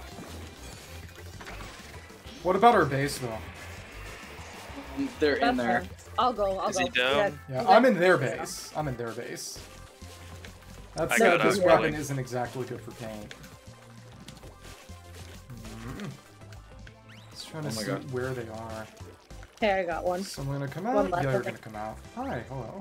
What about our base, though? They're in there. Fair. I'll go. Is he down? Yeah, I'm in their base. I'm in their base. That I said, got this a weapon feeling. isn't exactly good for paint. Just trying to Oh my see God. where they are. Okay, I got one. Someone gonna come One out? left, Yeah, they're okay. gonna come out. Hi, hello.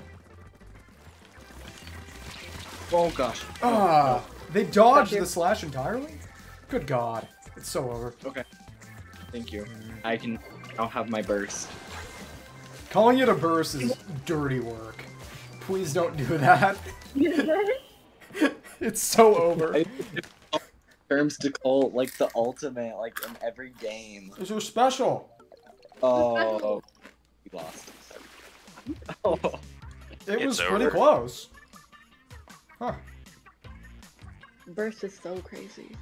Oh gosh. Ah, they dodged Got you. the slash entirely? Good God. It's so over. Okay. Thank you. I can now have my burst. Calling it a burst is dirty work. Please don't do that. It's so over. Terms to call like the ultimate, like in every game. It's so special. Oh, we lost. Oh, It It's was pretty over. close. Huh. Burst is so crazy.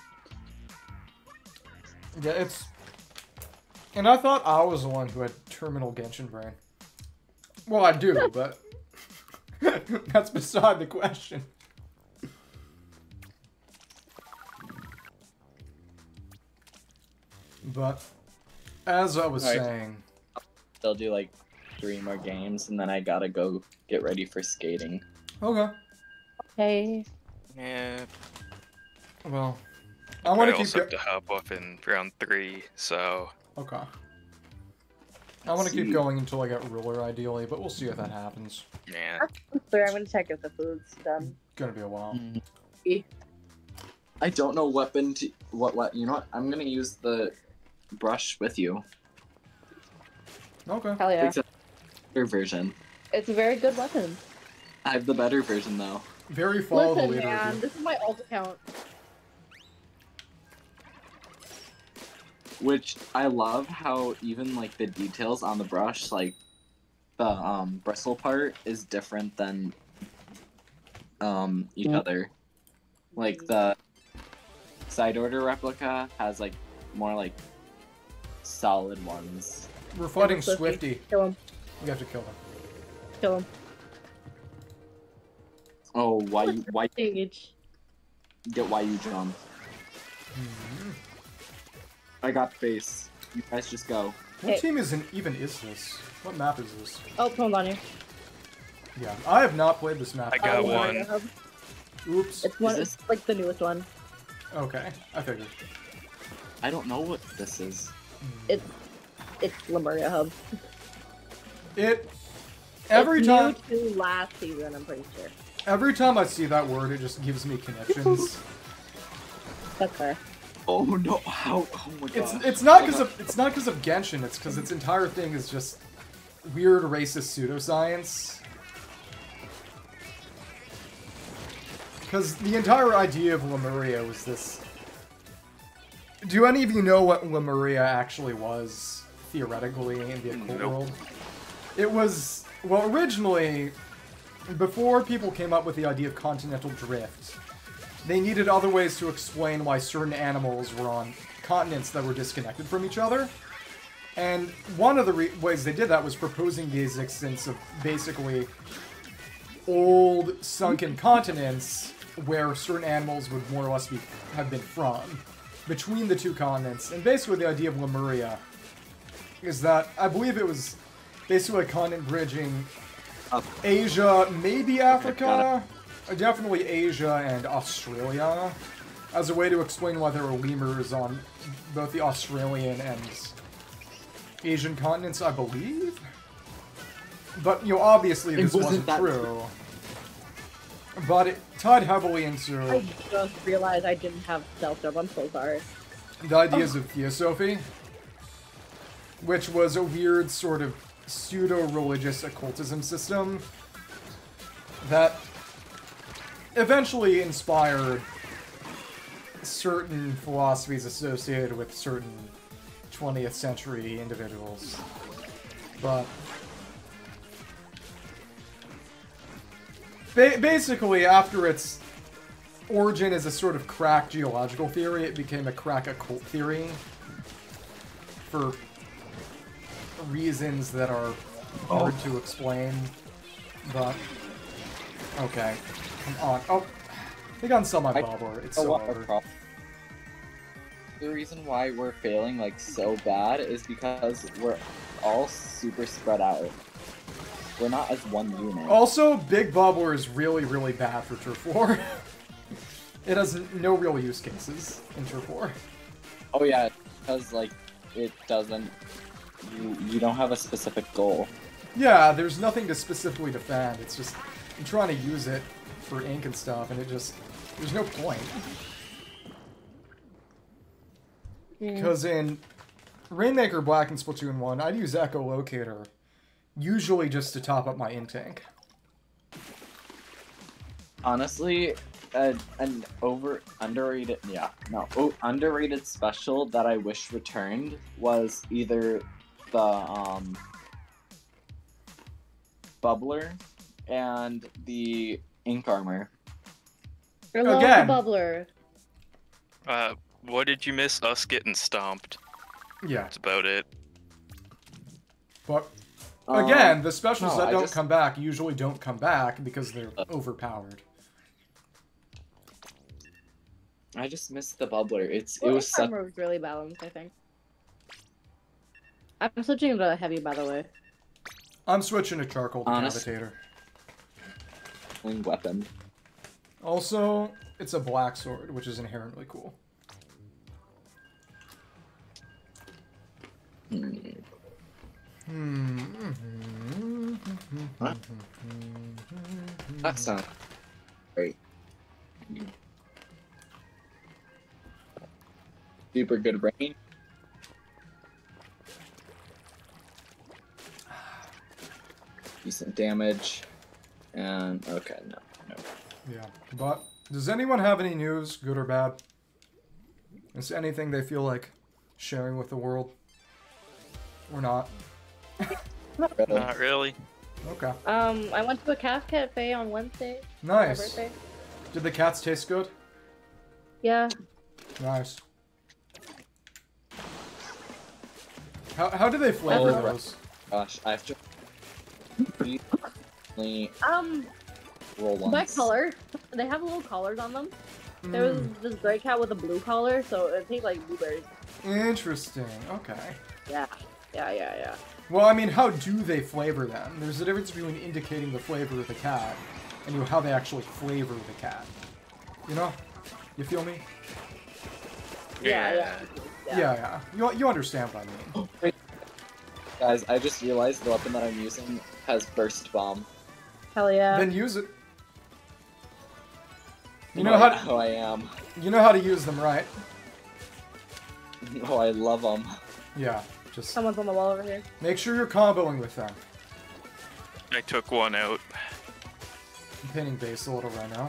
Yeah, it's... And I thought I was the one who had terminal Genshin brain. Well, I do, but... That's beside the question. But, as I was Alright. saying... they'll do like 3 more games, and then I gotta go get ready for skating. Okay. Hey. Yeah. Well, I want I to keep... also have to hop off in round 3, so Okay. I want to keep See. going until I get ruler, ideally, but we'll see if that happens. yeah. So I'm gonna check if the food's done. Gonna be a while. I don't know weapon to what you know what? I'm gonna use the brush with you. Okay. Hell yeah. Except better version. It's a very good weapon. I have the better version though. Very follow the Listen, leader. man, Review. this is my alt account. Which I love how even like the details on the brush, like the bristle part is different than each other. Like the side order replica has like more like solid ones. We're fighting Swifty. Swifty. Kill him. We have to kill him. Kill him. Oh, why Stage. why you jump? Hmm. I got face. You guys just go. What Hey. team even is this? What map is this? Oh, someone's on you. Yeah, I have not played this map. I got before. one. Oops. It's one. this- It's like the newest one. Okay, I figured. I don't know what this is. It's Lemuria Hub. Every it's time new to last season, I'm pretty sure. every time I see that word, it just gives me connections. That's fair. Oh no! How? Oh my god! It's not because of Genshin. It's because its entire thing is just weird racist pseudoscience. Because the entire idea of Lemuria was this. Do any of you know what Lemuria actually was theoretically in the occult Nope. world? It was, well, originally, before people came up with the idea of continental drift, they needed other ways to explain why certain animals were on continents that were disconnected from each other. And one of the ways they did that was proposing the existence of basically old, sunken continents where certain animals would more or less have been from, between the two continents. And basically the idea of Lemuria is that, I believe it was basically a continent bridging Asia, maybe Africa, definitely Asia and Australia. as a way to explain why there were lemurs on both the Australian and Asian continents, I believe. But, you know, obviously this wasn't true. But it tied heavily into... I just realized I didn't have stealth jump. I'm so sorry. The ideas of Theosophy, which was a weird sort of pseudo-religious occultism system that eventually inspired certain philosophies associated with certain 20th century individuals. But basically, after its origin as a sort of crack geological theory, it became a crack occult theory for reasons that are hard to explain. But okay, come on. Oh, I think on some my bobbler. It's so over. The reason why we're failing like so bad is because we're all super spread out. We're not as one unit. Also, Big Bubbler is really, really bad for Turf War. It has no real use cases in Turf War. Oh yeah, because like it doesn't. You don't have a specific goal. Yeah, there's nothing to specifically defend. It's just I'm trying to use it for ink and stuff, and it just there's no point. Because in Rainmaker Black and Splatoon 1, I'd use Echolocator, usually just to top up my ink tank. Honestly, an underrated special that I wish returned was either the bubbler and the ink armor. I love the bubbler. What did you miss? Us getting stomped. Yeah. That's about it. But again, the specials that don't come back usually don't come back because they're overpowered. I just missed the bubbler. It was such... was really balanced, I think. I'm switching to heavy, by the way. I'm switching to charcoal decapitator. Weapon. Also, it's a black sword, which is inherently cool. That sounds great. Super good rain. Decent damage. And okay, no. Yeah, but does anyone have any news, good or bad? Is there anything they feel like sharing with the world? Or not? Not really. Okay. I went to a cat cafe on Wednesday. Nice. For my birthday. Did the cats taste good? Yeah. Nice. How do they flavor those? Gosh, I have to roll once. By color. They have little collars on them. There was this gray cat with a blue collar, so it tastes like blueberries. Interesting. Okay. Yeah. Well, I mean, how do they flavor them? There's a difference between indicating the flavor of the cat and how they actually flavor the cat. You know? You feel me? Yeah. You understand what I mean. Wait. Guys, I just realized the weapon that I'm using has burst bomb. Hell yeah. Then use it. You know know how to, I am. You know how to use them, right? Oh, I love them. Yeah, just... Someone's on the wall over here. Make sure you're comboing with them. I took one out. I'm pinning base a little right now.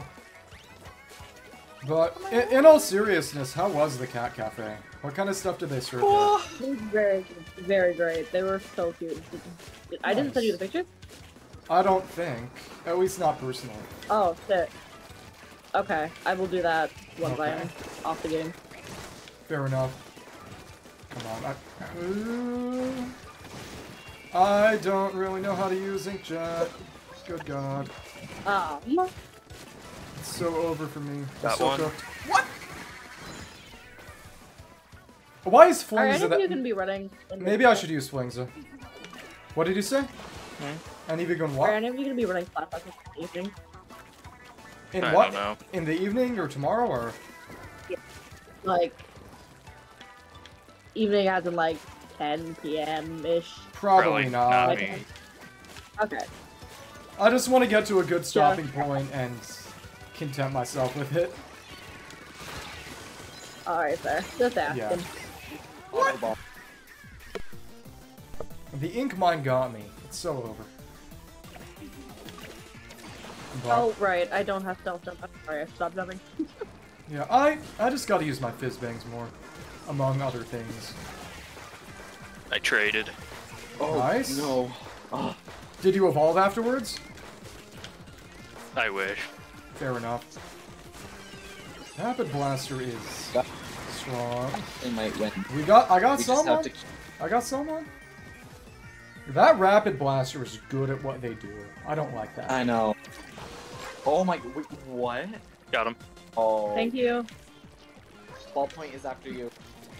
But, in all seriousness, how was the cat cafe? What kind of stuff did they serve there? It was very, very great. They were so cute. I didn't send you the pictures? I don't think. At least not personally. Oh, shit. Okay, I will do that once I'm off the game. Fair enough. Come on. I don't really know how to use inkjet. Good God. It's so over for me. That so one. Cooked. What? Why is Are any Flingza of that... you gonna be running? Maybe I should use Flingza. What did you say? Any of you going what? Are any of you gonna be running Splatfest in the evening? In I what? don't know. In the evening or tomorrow or? Yeah. Like, evening as in like 10 p.m.-ish. Probably not. me. Okay. I just want to get to a good stopping point and content myself with it. Alright, sir. Just asking. Yeah. The ink mine got me. It's so over. But, Oh, right. I don't have stealth jump. I'm sorry. I stopped jumping. yeah, I just gotta use my fizz bangs more, among other things. I traded. Oh, Nice. no. Oh. Did you evolve afterwards? I wish. Fair enough. Rapid Blaster is strong. They might win. I got We just someone. have to... I got someone. That Rapid Blaster is good at what they do. I don't like that. I know. Oh my... Wait, what? Got him. Oh. Thank you. Ballpoint is after you.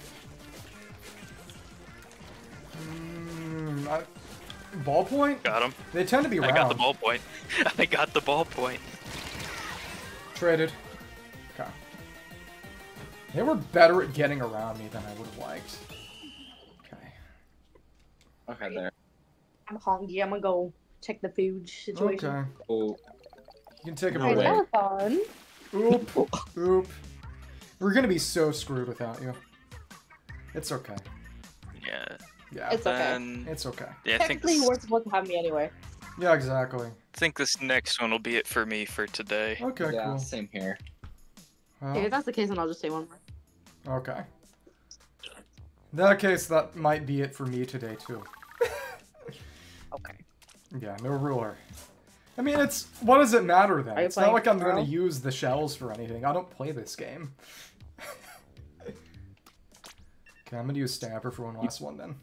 Ballpoint? Got him. They tend to be round. I got the ballpoint. I got the ballpoint. Traded. Okay. They were better at getting around me than I would have liked. Okay. Okay, there. I'm hungry. I'm gonna go check the food situation. Okay. Oh. You can take a No Alright, way. break. that was fun. Oop. Oop. We're gonna be so screwed without you. It's okay. Yeah. Yeah. It's okay. Then, It's okay. yeah, I think Technically, you this, weren't supposed to have me anyway. Yeah, exactly. this next one will be it for me for today. Okay, Yeah, cool. same here. Well, Okay, if that's the case, then I'll just say one more. okay. In that case, that might be it for me today, too. Okay. Yeah, no ruler. I mean, it's... What does it matter, then? Are you It's not playing like I'm going tomorrow? to use the shells for anything. I don't play this game. Okay, I'm going to use Stamper for one last one, then.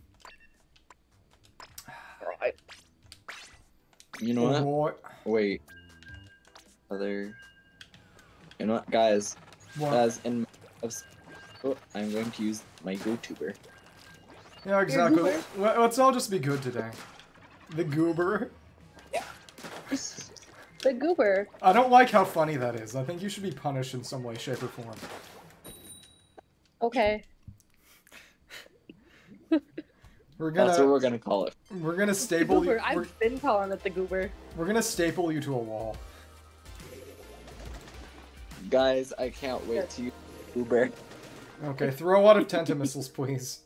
Alright. You know what? What? Wait. Other... You know what, guys? What? Guys, in... Oh, I'm going to use my GoTuber. Yeah, exactly. goober. Let's all just be good today. The goober. The goober. I don't like how funny that is. I think you should be punished in some way, shape, or form. Okay. We're That's what gonna we're gonna call it. we're gonna The staple you. goober. I've been calling it the goober. We're gonna staple you to a wall. Guys, I can't wait to use Uber. Okay, throw out of Tentamissiles, please.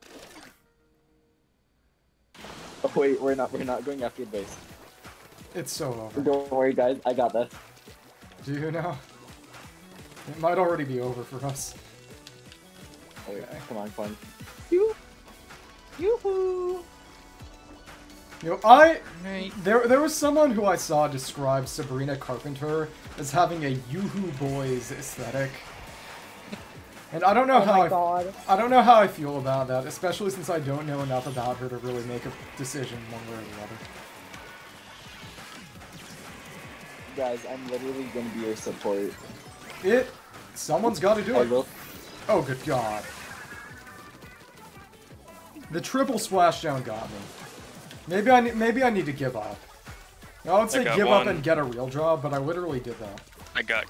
Oh wait, we're not going after the base. It's so over. Don't worry, guys. I got this. Do you know? It might already be over for us. Oh, wait, come on, come on. Yoo-hoo! You know, there was someone who I saw describe Sabrina Carpenter as having a Yoo-hoo Boys aesthetic. And I don't know Oh how my god. I don't know how I feel about that, especially since I don't know enough about her to really make a decision one way or the other. Guys, I'm literally gonna be your support. Someone's got to do I it. will. Oh, good god. The triple splashdown got me. Maybe I need to give up. I would say got give up one. and get a real job, but I literally did that. I got.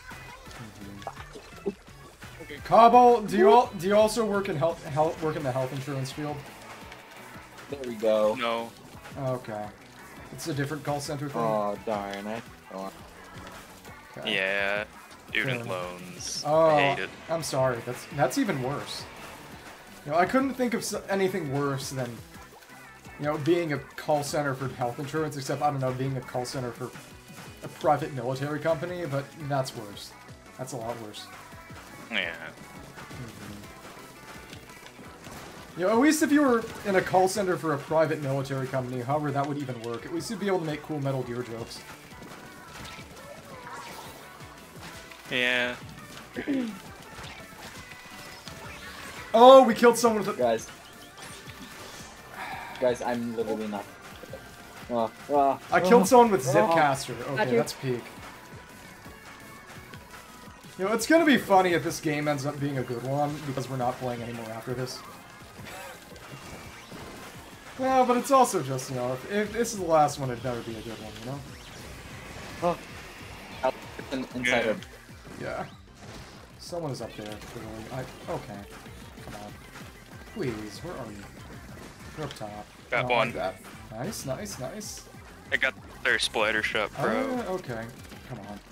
Cobble, do you also work in the health insurance field? There we go. No. Okay. It's a different call center thing. Oh darn it. Oh, Okay. Yeah. Student Fair loans. Oh, I hate it. I'm sorry. That's even worse. You know, I couldn't think of anything worse than, you know, being a call center for health insurance, except, I don't know, being a call center for a private military company, but that's worse. That's a lot worse. Yeah. You know, at least if you were in a call center for a private military company, however that would even work, at least you'd be able to make cool Metal Gear jokes. Yeah. Oh, we killed someone with a... Guys, I'm literally not. I killed someone with Zipcaster. Got Okay, you. that's peak. You know, it's gonna be funny if this game ends up being a good one, because we're not playing anymore after this. Well, but it's also just, you know, if this is the last one, it'd never be a good one, you know? Inside Yeah. of. Yeah. Someone is up there. Clearly. Okay. Come on. Please, where are you? You're up top. Got Oh, one. like that. Nice, nice, nice. I got their splatter shot, bro. Okay. Come on.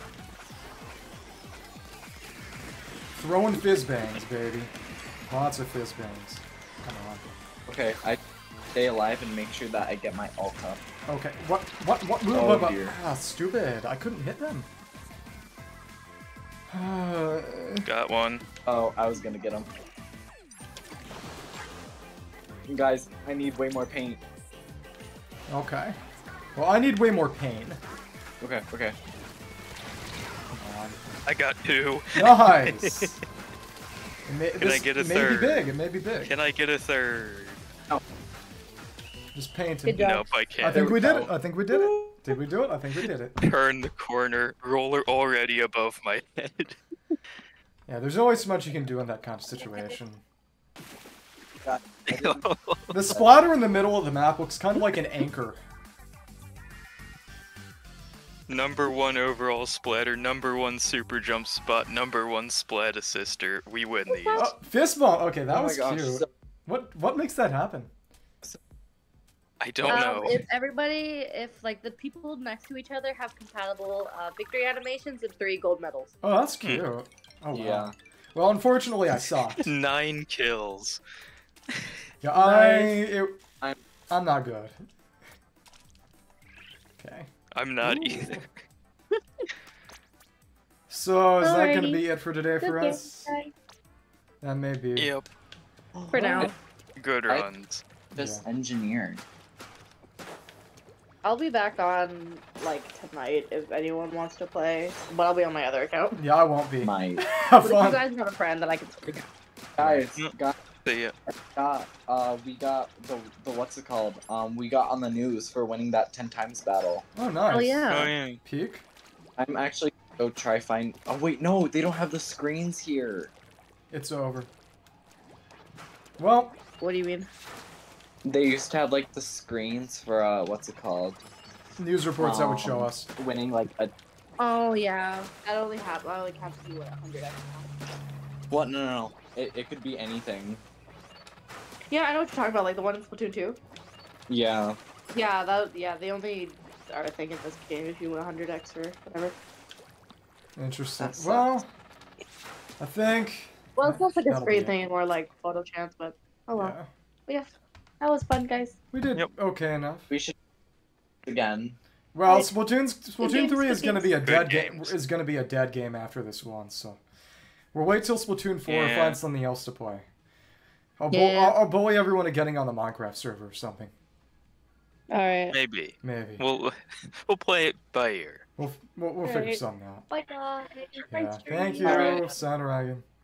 Throwing fizz bangs, baby. Lots of fizz bangs. Come on. Okay, I stay alive and make sure that I get my ult up. Okay. What? Oh, dear. Ah, stupid. I couldn't hit them. Got one. Oh, I was gonna get him. Guys, I need way more paint. Okay. Well, I need way more pain. Okay, okay. Come on. I got two. Nice. Can I get a It may third? be big. It may be big. Can I get a third? Just paint Good it. job. Nope, I I can't. think we There did we it. go. I think we did it. Did we do it? I think we did it. Turn the corner. Roller already above my head. Yeah, there's always so much you can do in that kind of situation. God, I didn't- The splatter in the middle of the map looks kind of like an anchor. Number 1 overall splatter, number 1 super jump spot, number 1 splat assister. We win these. Oh, fist bump. Okay, that Oh my was gosh, cute. so- What makes that happen? I don't know. If everybody, if like the people next to each other have compatible victory animations and 3 gold medals. Oh, that's cute. Oh, wow. Yeah. Well, unfortunately, I sucked. 9 kills. Yeah, I'm- I'm not good. Okay. I'm not Ooh. either. So, is that gonna Alrighty. be it for today for Okay, us? bye. That may be. Yep. For now. Good I- runs. Just engineered. I'll be back on like tonight if anyone wants to play, but I'll be on my other account. Yeah, I won't be. My Have But if you fun. guys have a friend that I can speak. guys, Yep. got See ya. we got the what's it called? We got on the news for winning that 10 times battle. Oh, nice. Oh yeah. Oh yeah. Peek. I'm actually go try find. Oh wait, no, they don't have the screens here. It's over. Well, What do you mean? They used to have like the screens for what's it called? news reports that would show us. Winning like a Oh yeah. I only have to do what 100 extra. what? No. It could be anything. Yeah, I know what you're talking about, like the one in Splatoon 2. Yeah. Yeah, they only are a thing in this game if you win 100x or whatever. Interesting. That sucks. Well, I think. Well, it's not like a That'll screen be it. thing, more like photo chance, but oh well. Yeah. But yeah, that was fun, guys. We did Yep. okay enough. We should again. Well, Right. Splatoon games, 3 good is going to games. be a Good dead game. games. Is going to be a dead game after this one. So we'll wait till Splatoon 4 and Yeah. find something else to play. Yeah. I'll bully everyone to getting on the Minecraft server or something. All right. Maybe. Maybe We'll play it by ear. we'll figure Right. something out. Bye, guys. Yeah. Thanks, Thank you, Alright. Sounddragon.